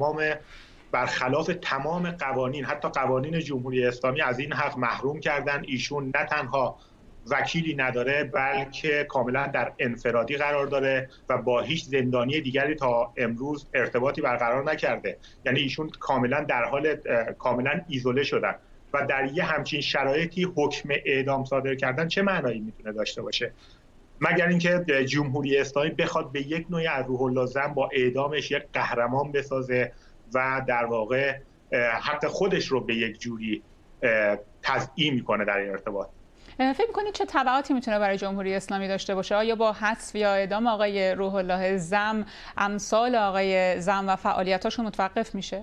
برخلاف تمام قوانین، حتی قوانین جمهوری اسلامی، از این حق محروم کردن. ایشون نه تنها وکیلی نداره بلکه کاملا در انفرادی قرار داره و با هیچ زندانی دیگری تا امروز ارتباطی برقرار نکرده. یعنی ایشون کاملا در حال کاملا ایزوله شدن و در یه همچین شرایطی حکم اعدام صادر کردن چه معنایی میتونه داشته باشه؟ مگر اینکه جمهوری اسلامی بخواد به یک نوعی از روح الله زم با اعدامش یک قهرمان بسازه و در واقع حق خودش رو به یک جوری تضییع میکنه در این ارتباط. فکر می‌کنید چه تبعاتی میتونه برای جمهوری اسلامی داشته باشه؟ آیا با حذف یا اعدام آقای روح الله زم امثال آقای زم و فعالیتاشون متوقف میشه؟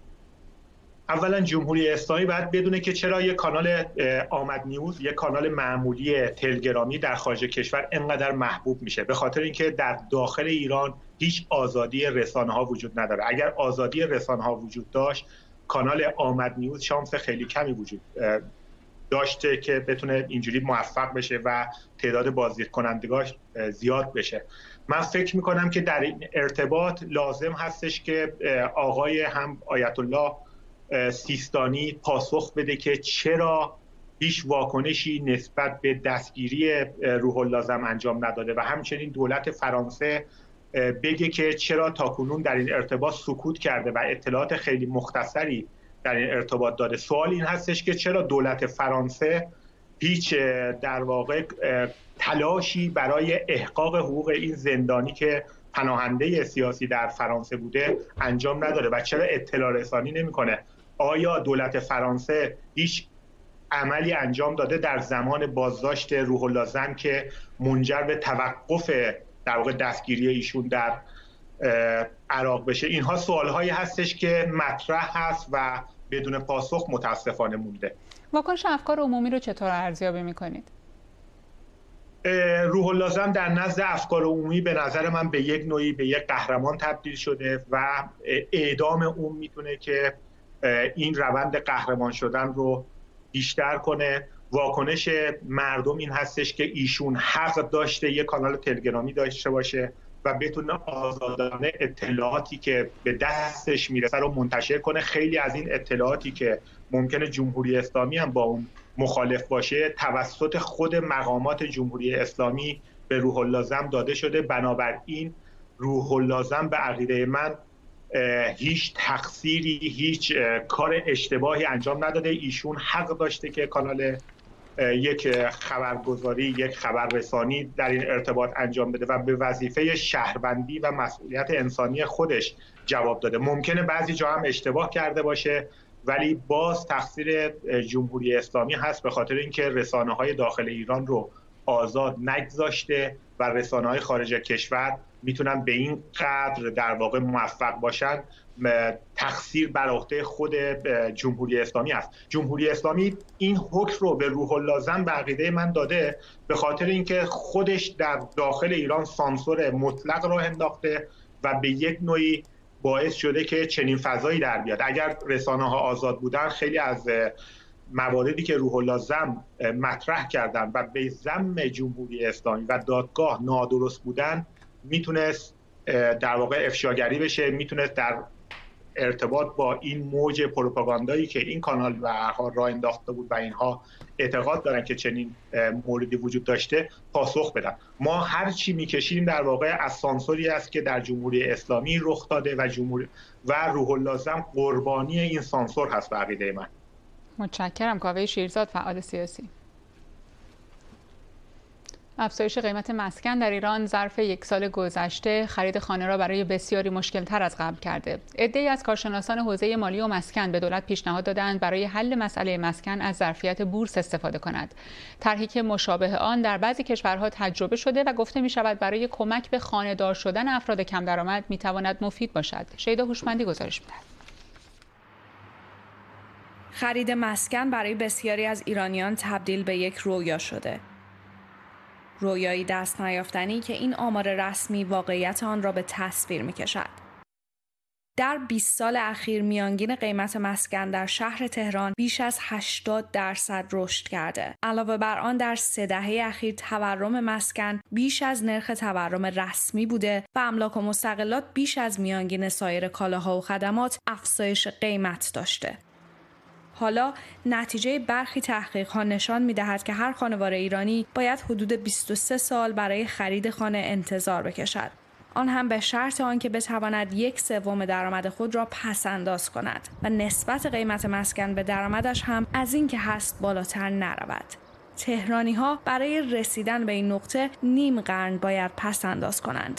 اولا جمهوری اسلامی باید بدونه که چرا یک کانال آمد نیوز، یک کانال معمولی تلگرامی در خارج کشور انقدر محبوب میشه. به خاطر اینکه در داخل ایران هیچ آزادی رسانه‌ها وجود نداره. اگر آزادی رسانه‌ها وجود داشت، کانال آمد نیوز شانس خیلی کمی وجود داشته که بتونه اینجوری موفق بشه و تعداد بازدید کنندگاش زیاد بشه. من فکر میکنم که در این ارتباط لازم هستش که آقای هم آیت الله سیستانی پاسخ بده که چرا هیچ واکنشی نسبت به دستگیری روح الله زم انجام نداده و همچنین دولت فرانسه بگه که چرا تاکنون در این ارتباط سکوت کرده و اطلاعات خیلی مختصری در این ارتباط داده. سوال این هستش که چرا دولت فرانسه هیچ در واقع تلاشی برای احقاق حقوق این زندانی که پناهنده سیاسی در فرانسه بوده انجام نداره و چرا اطلاع رسانی نمیکنه؟ آیا دولت فرانسه هیچ عملی انجام داده در زمان بازداشت روح الله زم که منجر به توقف در واقع دستگیری ایشون در عراق بشه؟ اینها سوالهایی هستش که مطرح هست و بدون پاسخ متاسفانه مونده. واکنش افکار عمومی رو چطور ارزیابی میکنید؟ روح الله زم در نزد افکار عمومی به نظر من به یک نوعی به یک قهرمان تبدیل شده و اعدام اون میتونه که این روند قهرمان شدن رو بیشتر کنه. واکنش مردم این هستش که ایشون حق داشته یک کانال تلگرامی داشته باشه و بتونه آزادانه اطلاعاتی که به دستش میرسه رو منتشر کنه. خیلی از این اطلاعاتی که ممکنه جمهوری اسلامی هم با اون مخالف باشه توسط خود مقامات جمهوری اسلامی به روح الله زم داده شده. بنابراین روح الله زم به عقیده من هیچ تقصیری، هیچ کار اشتباهی انجام نداده. ایشون حق داشته که کانال یک خبرگزاری، یک خبررسانی در این ارتباط انجام بده و به وظیفه شهروندی و مسئولیت انسانی خودش جواب داده. ممکنه بعضی جا هم اشتباه کرده باشه، ولی باز تقصیر جمهوری اسلامی هست، به خاطر اینکه رسانه‌های داخل ایران رو آزاد نگذاشته و رسانه‌های خارج کشور میتونن به این قدر در واقع موفق باشن. تقصیر بر عهده خود جمهوری اسلامی است. جمهوری اسلامی این حکم رو به روح الله زن به عقیده من داده به خاطر اینکه خودش در داخل ایران سانسور مطلق راه انداخته و به یک نوعی باعث شده که چنین فضایی در بیاد. اگر رسانه‌ها آزاد بودن، خیلی از مواردی که روح الله زم مطرح کردن و به ذم جمهوری اسلامی و دادگاه نادرست بودن میتونست در واقع افشاگری بشه، میتونست در ارتباط با این موج پروپاگاندایی که این کانال به هر حال راه انداخته بود و اینها اعتقاد دارن که چنین موردی وجود داشته پاسخ بدن. ما هر چی میکشیم در واقع از سانسوری است که در جمهوری اسلامی رخ داده و روح الله زم قربانی این سانسور هست به عقیده من. متشکرم. کاوه شیرزاد، فعال سیاسی. افزایش قیمت مسکن در ایران ظرف یک سال گذشته خرید خانه را برای بسیاری مشکل تر از قبل کرده. عده‌ای از کارشناسان حوزه مالی و مسکن به دولت پیشنهاد دادند برای حل مسئله مسکن از ظرفیت بورس استفاده کند. طرحی که مشابه آن در بعضی کشورها تجربه شده و گفته می شود برای کمک به خانه‌دار شدن افراد کم درآمد می تواند مفید باشد. شیدا هوشمندی گزارش می‌دهد. خرید مسکن برای بسیاری از ایرانیان تبدیل به یک رویا شده. رویایی دست نیافتنی که این آمار رسمی واقعیت آن را به تصویر می‌کشد. در 20 سال اخیر میانگین قیمت مسکن در شهر تهران بیش از 80% رشد کرده. علاوه بر آن در 3 دهه اخیر تورم مسکن بیش از نرخ تورم رسمی بوده و املاک و مستغلات بیش از میانگین سایر کالاها و خدمات افزایش قیمت داشته. حالا نتیجه برخی تحقیق‌ها نشان می‌دهد که هر خانوار ایرانی باید حدود 23 سال برای خرید خانه انتظار بکشد. آن هم به شرط آنکه بتواند 1/3 درآمد خود را پس‌انداز کند و نسبت قیمت مسکن به درآمدش هم از این که هست بالاتر نرود. تهرانی‌ها برای رسیدن به این نقطه نیم قرن باید پس‌انداز کنند.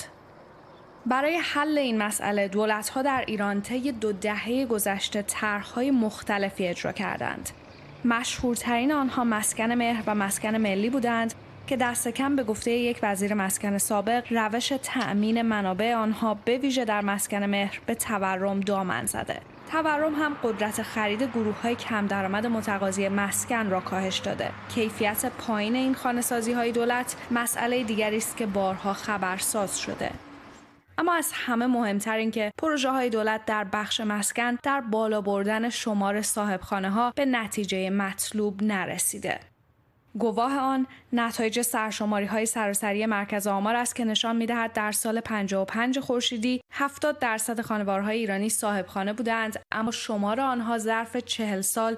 برای حل این مسئله دولت‌ها در ایران طی 2 دهه گذشته طرح‌های مختلفی اجرا کردند. مشهورترین آنها مسکن مهر و مسکن ملی بودند که دست کم به گفته یک وزیر مسکن سابق روش تأمین منابع آنها به ویژه در مسکن مهر به تورم دامن زده. تورم هم قدرت خرید گروه‌های کم درآمد متقاضی مسکن را کاهش داده. کیفیت پایین این خانه‌سازی‌های دولت مسئله دیگری است که بارها خبرساز شده. اما از همه مهمتر این که پروژه‌های دولت در بخش مسکن در بالا بردن شمار صاحبخانه‌ها به نتیجه مطلوب نرسیده. گواه آن نتایج سرشماری‌های سراسری مرکز آمار است که نشان می‌دهد در سال 55 خورشیدی 70% خانوارهای ایرانی صاحبخانه بودند، اما شمار آنها ظرف 40 سال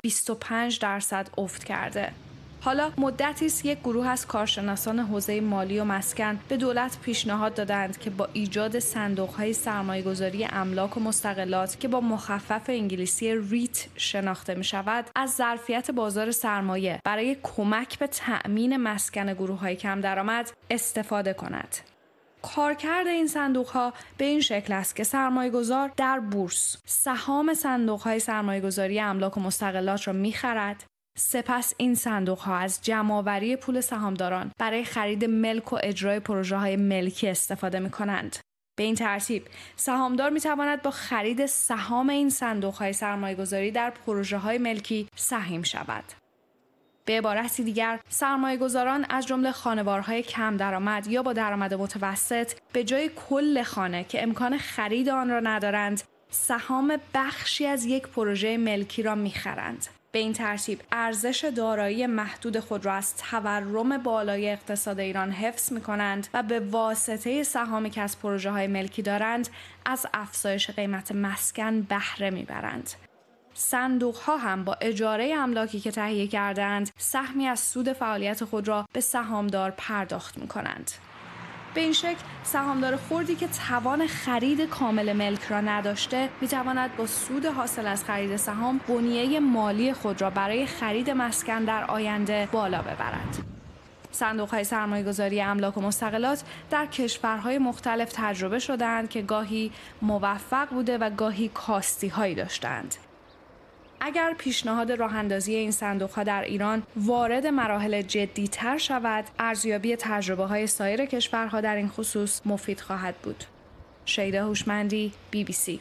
25% افت کرده. حالا مدتی است یک گروه از کارشناسان حوزه مالی و مسکن به دولت پیشنهاد دادند که با ایجاد صندوق‌های سرمایه‌گذاری املاک و مستغلات که با مخفف انگلیسی ریت شناخته می‌شود، از ظرفیت بازار سرمایه برای کمک به تأمین مسکن گروه‌های کم درآمد استفاده کند. کارکرد این صندوق‌ها به این شکل است که سرمایه‌گذار در بورس سهام صندوق‌های سرمایه‌گذاری املاک و مستغلات را می‌خرد. سپس این صندوق‌ها از جمع‌آوری پول سهامداران برای خرید ملک و اجرای پروژه‌های ملکی استفاده می‌کنند. به این ترتیب سهامدار می‌تواند با خرید سهام این صندوق‌های سرمایه‌گذاری در پروژه‌های ملکی سهیم شود. به عبارتی دیگر، سرمایه‌گذاران از جمله خانوارهای کم درآمد یا با درآمد متوسط به جای کل خانه که امکان خرید آن را ندارند، سهام بخشی از یک پروژه ملکی را می‌خرند. به این ترتیب ارزش دارایی محدود خود را از تورم بالای اقتصاد ایران حفظ می‌کنند و به واسطه سهامی که از پروژه‌های ملکی دارند از افزایش قیمت مسکن بهره می‌برند. صندوق‌ها هم با اجاره املاکی که تهیه کردند سهمی از سود فعالیت خود را به سهامدار پرداخت می‌کنند. به این شکل سهامدار خردی که توان خرید کامل ملک را نداشته میتواند با سود حاصل از خرید سهام بنیه مالی خود را برای خرید مسکن در آینده بالا ببرد. صندوق‌های سرمایه‌گذاری املاک و مستقلات در کشورهای مختلف تجربه شدند که گاهی موفق بوده و گاهی کاستی‌هایی داشتند. اگر پیشنهاد راه‌اندازی این صندوق‌ها در ایران وارد مراحل جدی‌تر شود، ارزیابی تجربه‌های سایر کشورها در این خصوص مفید خواهد بود. شیدا هوشمندی، BBC.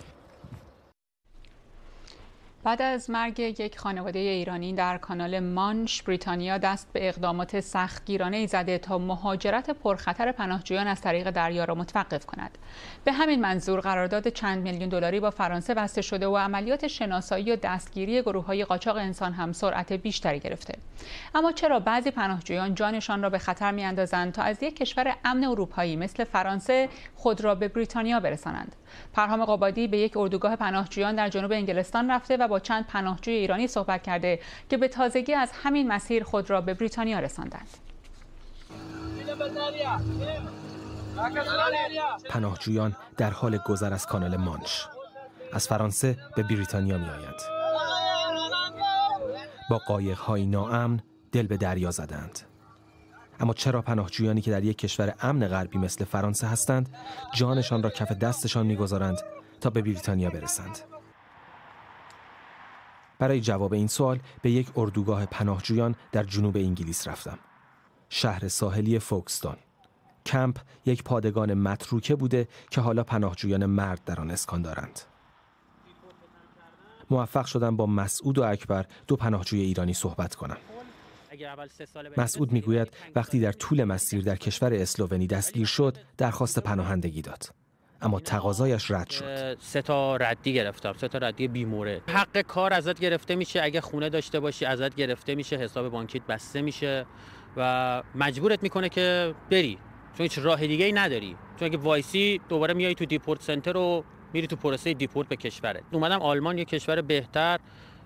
بعد از مرگ یک خانواده ایرانی در کانال مانش، بریتانیا دست به اقدامات سختگیرانه‌ای زده تا مهاجرت پرخطر پناهجویان از طریق دریا را متوقف کند. به همین منظور قرارداد چند میلیون دلاری با فرانسه بسته شده و عملیات شناسایی و دستگیری گروه‌های قاچاق انسان هم سرعت بیشتری گرفته. اما چرا بعضی پناهجویان جانشان را به خطر می‌اندازند تا از یک کشور امن اروپایی مثل فرانسه خود را به بریتانیا برسانند؟ پرهام قبادی به یک اردوگاه پناهجویان در جنوب انگلستان رفته و با چند پناهجوی ایرانی صحبت کرده که به تازگی از همین مسیر خود را به بریتانیا رساندند. پناهجویان در حال گذر از کانال مانش از فرانسه به بریتانیا می‌آیند. با قایق‌های ناامن دل به دریا زدند. اما چرا پناهجویانی که در یک کشور امن غربی مثل فرانسه هستند جانشان را کف دستشان می‌گذارند تا به بریتانیا برسند؟ برای جواب این سوال به یک اردوگاه پناهجویان در جنوب انگلیس رفتم. شهر ساحلی فوکستون. کمپ یک پادگان متروکه بوده که حالا پناهجویان مرد در آن اسکان دارند. موفق شدم با مسعود و اکبر، دو پناهجوی ایرانی، صحبت کنم. مسعود میگوید وقتی در طول مسیر در کشور اسلوونی دستگیر شد درخواست پناهندگی داد، اما تقاضایش رد شد. 3 تا ردی گرفتم، 3 تا ردی بیمورد. حق کار ازت گرفته میشه، اگه خونه داشته باشی ازت گرفته میشه، حساب بانکیت بسته میشه و مجبورت میکنه که بری، چون هیچ راه دیگه ای نداری. چون اگه وایسی دوباره میای تو دیپورت سنتر و میری تو پروسه دیپورت به کشورت. اومدم آلمان، یک کشور بهتر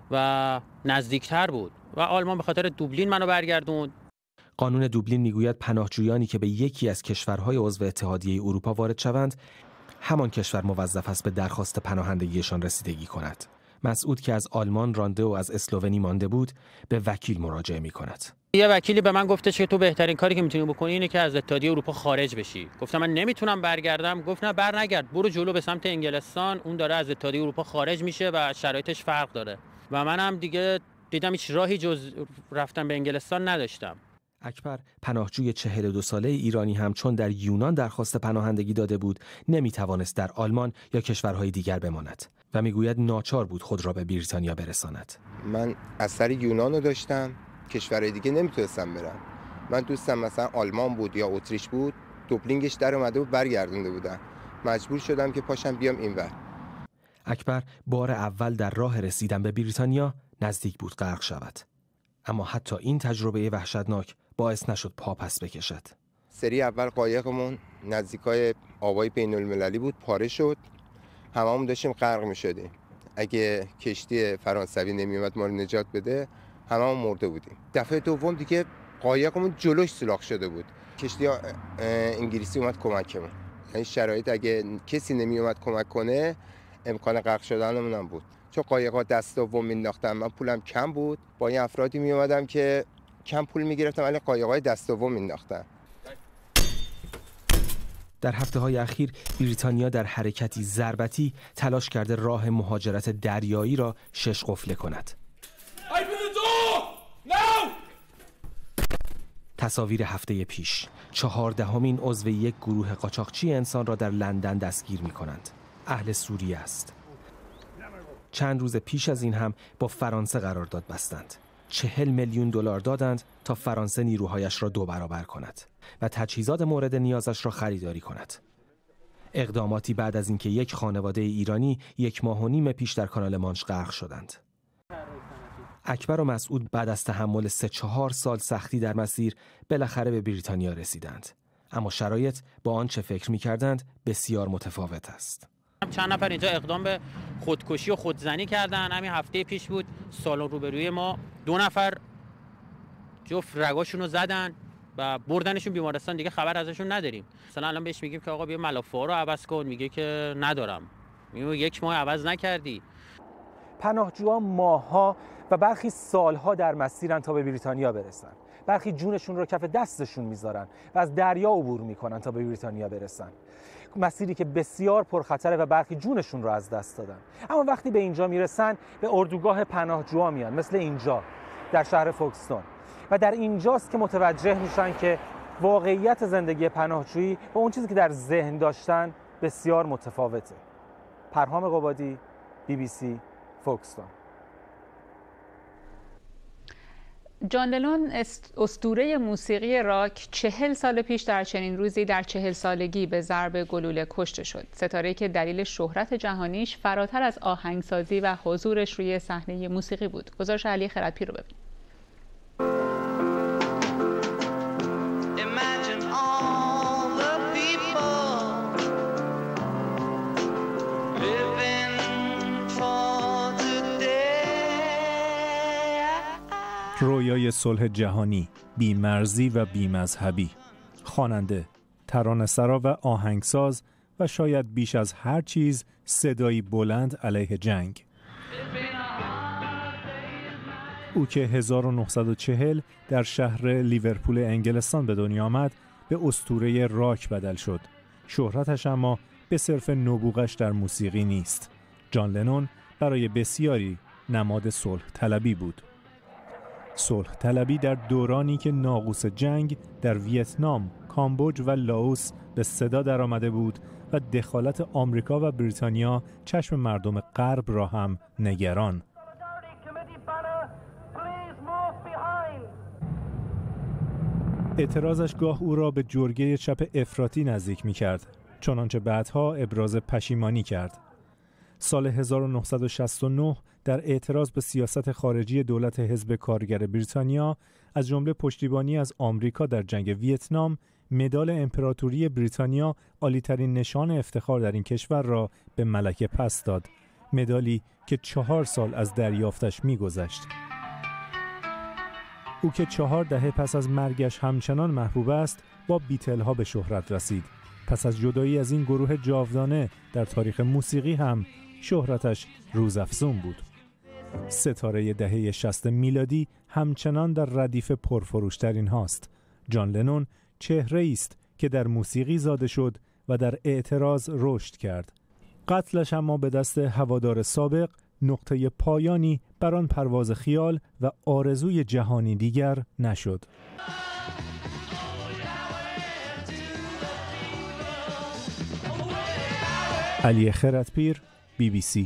و نزدیکتر بود و آلمان به خاطر دوبلین منو برگردوند. قانون دوبلین میگوید پناهجویانی که به یکی از کشورهای عضو اتحادیه اروپا وارد شوند، همان کشور موظف است به درخواست پناهندگیشان رسیدگی کند. مسعود که از آلمان رانده و از اسلوونی مانده بود، به وکیل مراجعه می‌کند. یه وکیلی به من گفتش که تو بهترین کاری که میتونی بکنی اینه که از اتحادیه اروپا خارج بشی. گفتم من نمیتونم برگردم. گفت نه برنگرد، برو جلو به سمت انگلستان، اون داره از اتحادیه اروپا خارج میشه و شرایطش فرق داره. و منم دیگه دیدم هیچ راهی جز رفتن به انگلستان نداشتم. اکبر پناهجوی 42 ساله ایرانی هم چون در یونان درخواست پناهندگی داده بود نمیتوانست در آلمان یا کشورهای دیگر بماند و میگوید ناچار بود خود را به بریتانیا برساند. من اثر یونان رو داشتم، کشورهای دیگه نمیتونستم برم. من دوستم مثلا آلمان بود یا اتریش بود، دوبلینگش در اومده بود برگردونده بودن، مجبور شدم که پاشم بیام اینور. اکبر بار اول در راه رسیدن به بریتانیا نزدیک بود غرق شود، اما حتی این تجربه وحشتناک باعث نشد پا پس بکشد. سری اول قایقمون نزدیکای آبای بین المللی بود، پاره شد، هممون داشتیم غرق می‌شدیم. اگه کشتی فرانسوی نمیومد ما رو نجات بده هممون مرده بودیم. دفعه دوم دیگه قایقمون جلوش سوراخ شده بود، کشتی انگلیسی اومد کمکمون. یعنی شرایط اگه کسی نمیومد کمک کنه امکان غرق شدنمون هم بود. چون قایق‌ها دست دوم مینداختم، من پولم کم بود، با این افرادی میومدم که کم پول میگرفتم ولی قایق‌های دست دوم مینداختن. در هفته‌های اخیر بریتانیا در حرکتی ضربتی تلاش کرده راه مهاجرت دریایی را 6 قفله کند. تصاویر هفته پیش 14مین عضو یک گروه قاچاقچی انسان را در لندن دستگیر می‌کنند. اهل سوریه است. چند روز پیش از این هم با فرانسه قرارداد بستند. 40 میلیون دلار دادند تا فرانسه نیروهایش را 2 برابر کند و تجهیزات مورد نیازش را خریداری کند. اقداماتی بعد از اینکه یک خانواده ایرانی 1.5 ماه پیش در کانال مانش غرق شدند. اکبر و مسعود بعد از تحمل 3-4 سال سختی در مسیر بالاخره به بریتانیا رسیدند. اما شرایط با آنچه فکر می‌کردند بسیار متفاوت است. چند نفر اینجا اقدام به خودکشی و خودزنی کردن. همین هفته پیش بود سالن روبروی ما 2 نفر جفت رگاشون رو زدن، و بردنشون بیمارستان، دیگه خبر ازشون نداریم. مثلا الان بهش میگیم که آقا بیا ملافه‌ها رو عوض کن، میگه که ندارم. میگم 1 ماه عوض نکردی. پناهجوها ماه‌ها و برخی سالها در مسیرن تا به بریتانیا برسن. برخی جونشون رو کف دستشون میذارن و از دریا عبور میکنن تا به بریتانیا برسن. مسیری که بسیار پرخطره و برخی جونشون رو از دست دادن. اما وقتی به اینجا میرسن به اردوگاه پناهجوها میان، مثل اینجا در شهر فوکستون، و در اینجاست که متوجه میشن که واقعیت زندگی پناهجویی با اون چیزی که در ذهن داشتن بسیار متفاوته. پرهام قبادی، BBC، فوکستون. جان لنون اسطوره موسیقی راک 40 سال پیش در چنین روزی در 40 سالگی به ضرب گلوله کشته شد. ستاره‌ای که دلیل شهرت جهانیش فراتر از آهنگسازی و حضورش روی صحنه موسیقی بود. گزارش علی خردپیر رو ببینید. رویای صلح جهانی، بی‌مرزی و بی‌مذهبی. خواننده، ترانه‌سرا و آهنگساز و شاید بیش از هر چیز صدایی بلند علیه جنگ. او که 1940 در شهر لیورپول انگلستان به دنیا آمد، به اسطوره راک بدل شد. شهرتش اما به صرف نبوغش در موسیقی نیست. جان لنون برای بسیاری نماد صلح طلبی بود. صلح طلبی در دورانی که ناقوس جنگ در ویتنام، کامبوج و لاوس به صدا درآمده بود و دخالت آمریکا و بریتانیا چشم مردم غرب را هم نگران. اعتراضش گاه او را به جرگه چپ افراطی نزدیک می‌کرد، چنانچه بعدها ابراز پشیمانی کرد. سال 1969 در اعتراض به سیاست خارجی دولت حزب کارگر بریتانیا، از جمله پشتیبانی از آمریکا در جنگ ویتنام، مدال امپراتوری بریتانیا، عالی‌ترین نشان افتخار در این کشور را به ملکه پس داد. مدالی که 4 سال از دریافتش می‌گذشت. او که 4 دهه پس از مرگش همچنان محبوب است، با بیتل‌ها به شهرت رسید. پس از جدایی از این گروه جاودانه در تاریخ موسیقی هم شهرتش روزافزون بود. ستاره دهه 60 میلادی همچنان در ردیف پرفروشترین هاست. جان لنون چهره‌ای است که در موسیقی زاده شد و در اعتراض رشد کرد. قتلش اما به دست هوادار سابق نقطه پایانی بر آن پرواز خیال و آرزوی جهانی دیگر نشد. علی خردپیر، BBC.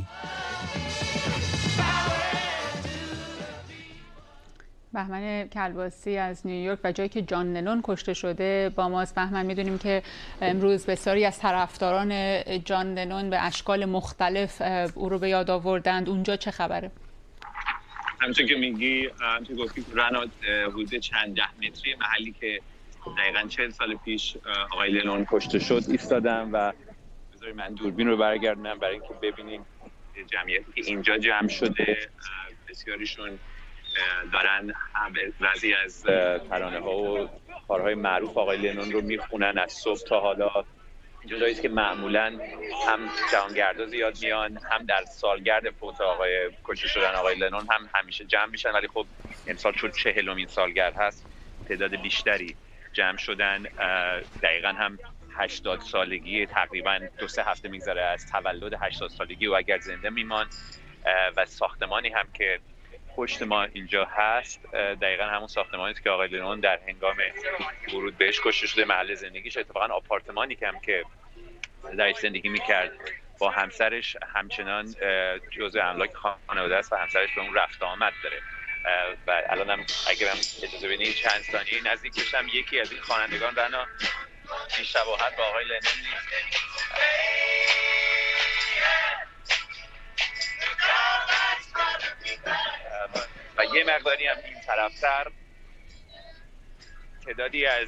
بهمن کلباسی از نیویورک و جایی که جان لنون کشته شده با ماست. بهمن، میدونیم که امروز بسیاری از طرفداران جان لنون به اشکال مختلف او رو به یاد آوردند. اونجا چه خبره؟ همونطور که میگی، همونطور گفتی رنا، حدود چند ده متری محلی که دقیقاً 40 سال پیش آقای لنون کشته شد ایستادم و بذاری من دوربین رو برگردونم برای اینکه ببینیم جمعیتی که اینجا جمع شده. بسیاریشون دارن بعضی از ترانه‌ها و کارهای معروف آقای لنون رو میخونن از صبح تا حالا. اینجا جاییست که معمولاً هم جهانگردا زیاد میان، هم در سالگرد فوت آقای کشته شدن آقای لنون هم همیشه جمع میشن، ولی خب امسال چون 40مین سالگرد هست تعداد بیشتری جمع شدن. دقیقاً هم 80 سالگی، تقریباً 2-3 هفته میگذره از تولد 80 سالگی و اگر زنده میمان و ساختمانی هم که پشت ما اینجا هست دقیقاً همون ساختمانی است که آقای لنون در هنگام ورود بهش کشته شده. محل زندگیش اتفاقاً آپارتمانی که هم که درش زندگی میکرد با همسرش همچنان جزء املاک خانواده است و همسرش به اون رفت آمد داره. و الانم اگرم اجازه بدین چند ثانیه نزدیک بشم، یکی از این خوانندگان رنا بی شباهت با آقای لنون نیست و یه مقداری هم این طرفتر تعدادی از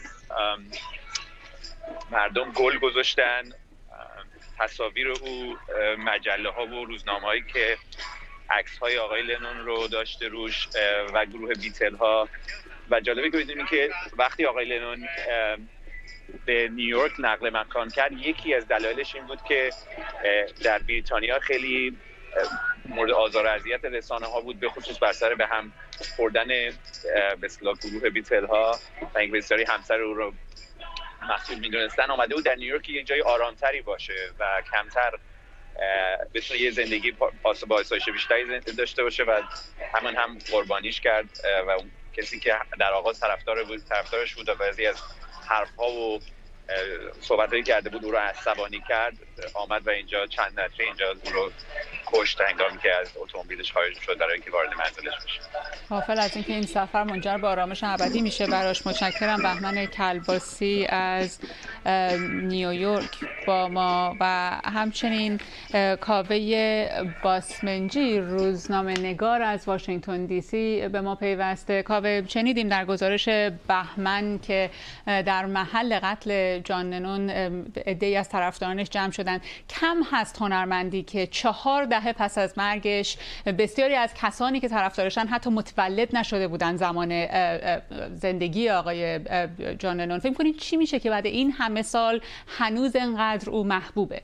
مردم گل گذاشتن، تصاویر او، مجله ها و روزنامه هایی که عکس های آقای لنون رو داشته روش و گروه بیتل ها و جالبه که بدونیم که وقتی آقای لنون به نیویورک نقل مکان کرد، یکی از دلایلش این بود که در بریتانیا خیلی مورد آزار و اذیت رسانه ها بود، به خصوص بر سر به هم خوردن به اصطلاح گروه بیتل ها و اینکه بسیاری همسر او رو مسئول میدونستن. آمده بود در نیویورک یک جای آرامتری باشه و کمتر بتونه یه زندگی با آسایش بیشتری داشته باشه و همون هم قربانیش کرد و اون کسی که در آغاز طرفدارش بود و بعضی از حرف‌ها و صحبت‌هایی کرده بود او رو عصبانی کرد، آمد و اینجا چند نفره اینجا او رو کشت هنگامی که از اتومبیلش خارج شد برای اینکه وارد منزلش بشه. غافل از اینکه این سفر منجر به آرامش ابدی میشه براش. متشکرم. بهمن کلباسی از نیویورک با ما و همچنین کاوه باسمنجی روزنامه‌نگار از واشنگتن دی سی به ما پیوسته. کاوه، شنیدیم در گزارش بهمن که در محل قتل جان لنون عده‌ای از طرفدارانش جمع شدن. کم هست هنرمندی که 4 دهه پس از مرگش بسیاری از کسانی که طرفدارشن حتی متولد نشده بودن زمان زندگی آقای جان لنون. فکر کنید چی میشه که بعد این همه سال هنوز انقدر او محبوبه؟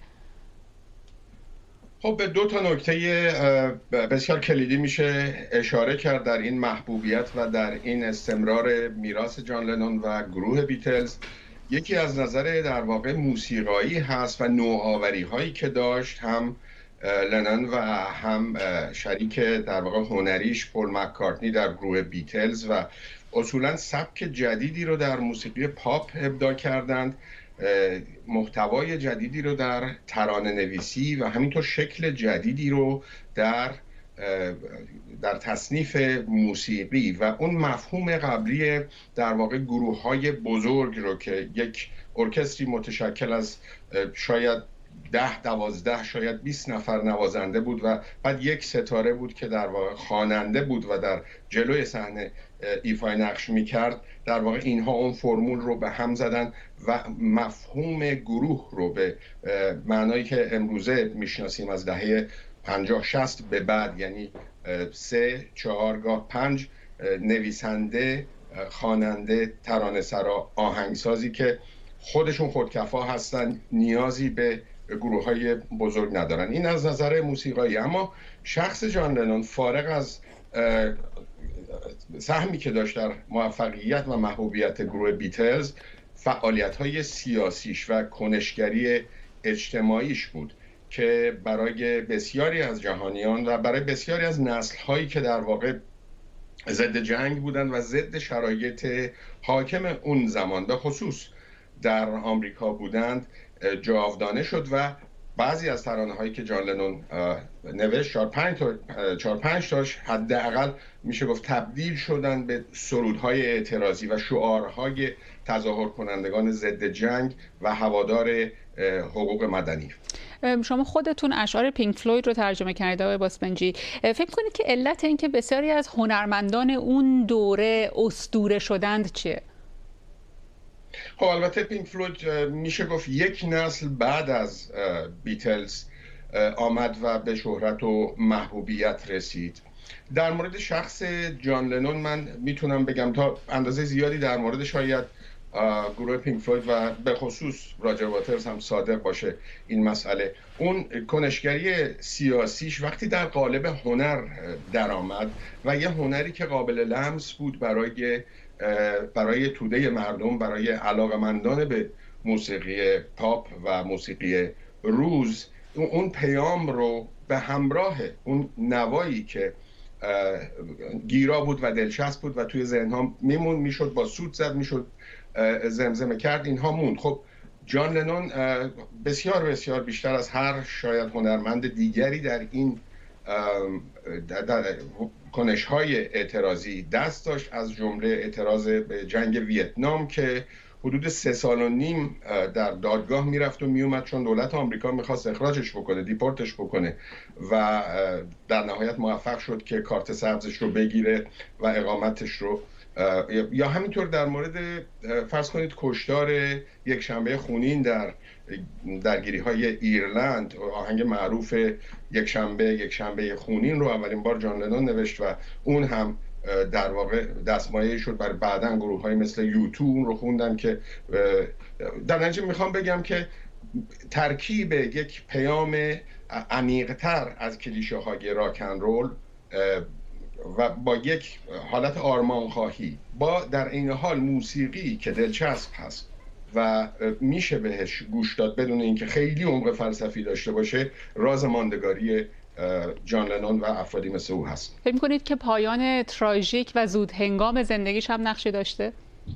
خب به 2 تا نکته بسیار کلیدی میشه اشاره کرد در این محبوبیت و در این استمرار میراث جان لنون و گروه بیتلز. یکی از نظر در واقع موسیقایی هست و نوآوری هایی که داشت، هم لنون و هم شریک در واقع هنریش پول مکارتنی در گروه بیتلز و اصولا سبک جدیدی رو در موسیقی پاپ ابداع کردند، محتوای جدیدی رو در ترانه نویسی و همینطور شکل جدیدی رو در تصنیف موسیقی و اون مفهوم قبلی در واقع گروه‌های بزرگ رو که یک ارکستری متشکل از شاید 10 12 شاید 20 نفر نوازنده بود و بعد یک ستاره بود که در واقع خواننده بود و در جلوی صحنه ایفای نقش می‌کرد، در واقع اینها اون فرمول رو به هم زدن و مفهوم گروه رو به معنایی که امروزه میشناسیم از دهه 50 60 به بعد، یعنی 3 4 گاه 5 نویسنده، خواننده، ترانه‌سرا، آهنگسازی که خودشون خودکفا هستن، نیازی به گروه‌های بزرگ ندارن. این از نظر موسیقایی. اما شخص جان لنون فارغ از سهمی که داشت در موفقیت و محبوبیت گروه بیتلز، فعالیت‌های سیاسیش و کنشگری اجتماعیش بود که برای بسیاری از جهانیان و برای بسیاری از نسل‌هایی که در واقع ضد جنگ بودند و ضد شرایط حاکم اون زمان به خصوص در آمریکا بودند جاودانه شد و بعضی از ترانه‌هایی که جان لنون نوشت 4-5 تاش حداقل میشه گفت تبدیل شدن به سرودهای اعتراضی و شعارهای تظاهر کنندگان ضد جنگ و هوادار حقوق مدنی. شما خودتون اشعار پینک فلوید رو ترجمه کردید آقای باسمنجی. فکر کنید که علت این که بسیاری از هنرمندان اون دوره اسطوره شدند چیه؟ خب البته پینک فلوید میشه گفت یک نسل بعد از بیتلز آمد و به شهرت و محبوبیت رسید. در مورد شخص جان لنون من میتونم بگم تا اندازه زیادی در مورد شاید گروه پینک فلوید و به خصوص راجر واترز هم صادق باشه این مسئله. اون کنشگری سیاسیش وقتی در قالب هنر درآمد و یه هنری که قابل لمس بود برای توده مردم، برای علاقمندان به موسیقی پاپ و موسیقی روز، اون پیام رو به همراه اون نوایی که گیرا بود و دلچسب بود و توی ذهن‌ها میمون، میشد با سوت زد، میشد زمزمه کرد، اینها موند. خب جان لنون بسیار بسیار بیشتر از هر شاید هنرمند دیگری در این کنش‌های اعتراضی دست داشت، از جمله اعتراض به جنگ ویتنام که حدود 3.5 سال در دادگاه میرفت و میومد چون دولت آمریکا میخواست اخراجش بکنه، دیپورتش بکنه و در نهایت موفق شد که کارت سبزش رو بگیره و اقامتش رو، یا همینطور در مورد فرض کنید کشتار یک شنبه خونین در درگیری های ایرلند، آهنگ معروف یک شنبه خونین رو اولین بار جان لنون نوشت و اون هم در واقع دستمایه شد برای بعداً گروه‌های مثل یوتو رو خوندن که در نتیجه میخوام بگم که ترکیب یک پیام عمیق‌تر از کلیشه‌های راک اند رول و با یک حالت آرمانخواهی با در این حال موسیقی که دلچسب هست و میشه بهش گوش داد بدون اینکه خیلی عمق فلسفی داشته باشه، راز ماندگاری جان لنون و افرادی مثل او هست. فکر می‌کنید که پایان تراژیک و زود هنگام زندگیش هم نقشی داشته؟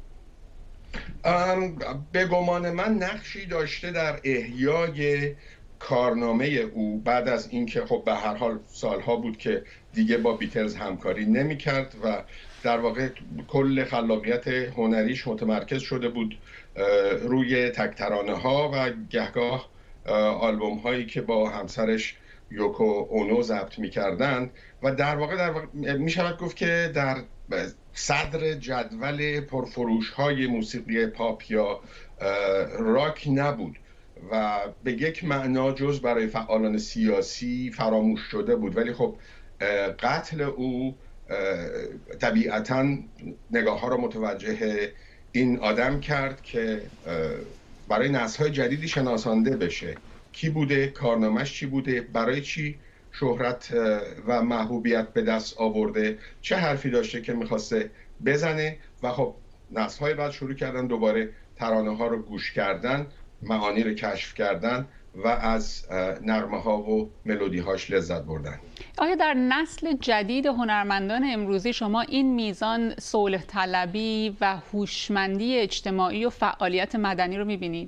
به گمان من نقشی داشته در احیای کارنامه او بعد از اینکه خب به هر حال سالها بود که دیگه با بیتلز همکاری نمی‌کرد و در واقع کل خلاقیت هنریش متمرکز شده بود روی تک ترانه‌ها و گهگاه آلبوم هایی که با همسرش یوکو اونو ضبط می‌کردند و در واقع می‌شود گفت که در صدر جدول پرفروش‌های موسیقی پاپ یا راک نبود و به یک معنا جز برای فعالان سیاسی فراموش شده بود. ولی خب قتل او طبیعتاً نگاه‌ها را متوجه این آدم کرد که برای نسل‌های جدیدی شناسانده بشه. کی بوده، کارنامه‌اش چی بوده، برای چی شهرت و محبوبیت به دست آورده، چه حرفی داشته که می‌خواسته بزنه و خب نسل‌های بعد شروع کردن دوباره ترانه‌ها رو گوش کردن، معانی رو کشف کردن و از نغمه‌ها و ملودی‌هاش لذت بردن. آیا در نسل جدید هنرمندان امروزی شما این میزان صلح طلبی و هوشمندی اجتماعی و فعالیت مدنی رو می‌بینید؟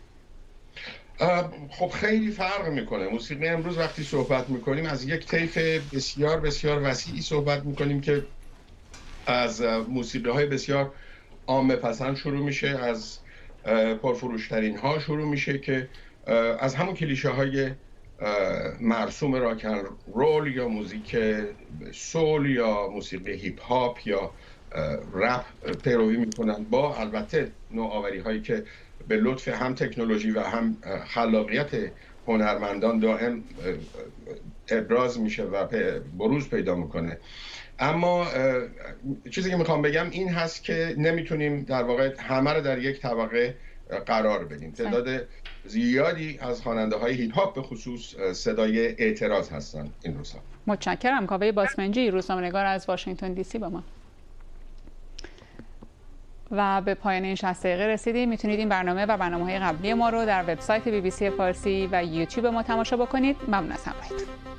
خب خیلی فرق میکنه. موسیقی امروز وقتی صحبت میکنیم از یک طیف بسیار بسیار وسیعی صحبت میکنیم که از موسیقی های بسیار عامه پسند شروع میشه، از پرفروشترین ها شروع میشه که از همون کلیشه های مرسوم راک اند رول یا موزیک سول یا موسیقی هیپ هاپ یا رپ پیروی میکنن، با البته نوآوری هایی که به لطف هم تکنولوژی و هم خلاقیت هنرمندان دائم ابراز میشه و بروز پیدا میکنه. اما چیزی که میخوام بگم این هست که نمیتونیم در واقع همه رو در یک طبقه قرار بدیم. تعداد زیادی از خواننده های هیپ هاپ به خصوص صدای اعتراض هستن این روزها. متشکرم. کاوه باسمنجی، روزنامه‌نگار از واشنگتن دی سی با ما. و به پایان این 60 دقیقه رسیدیم. میتونید این برنامه و برنامه‌های قبلی ما رو در وبسایت BBC فارسی و یوتیوب ما تماشا بکنید. ممنون از همراهیتون.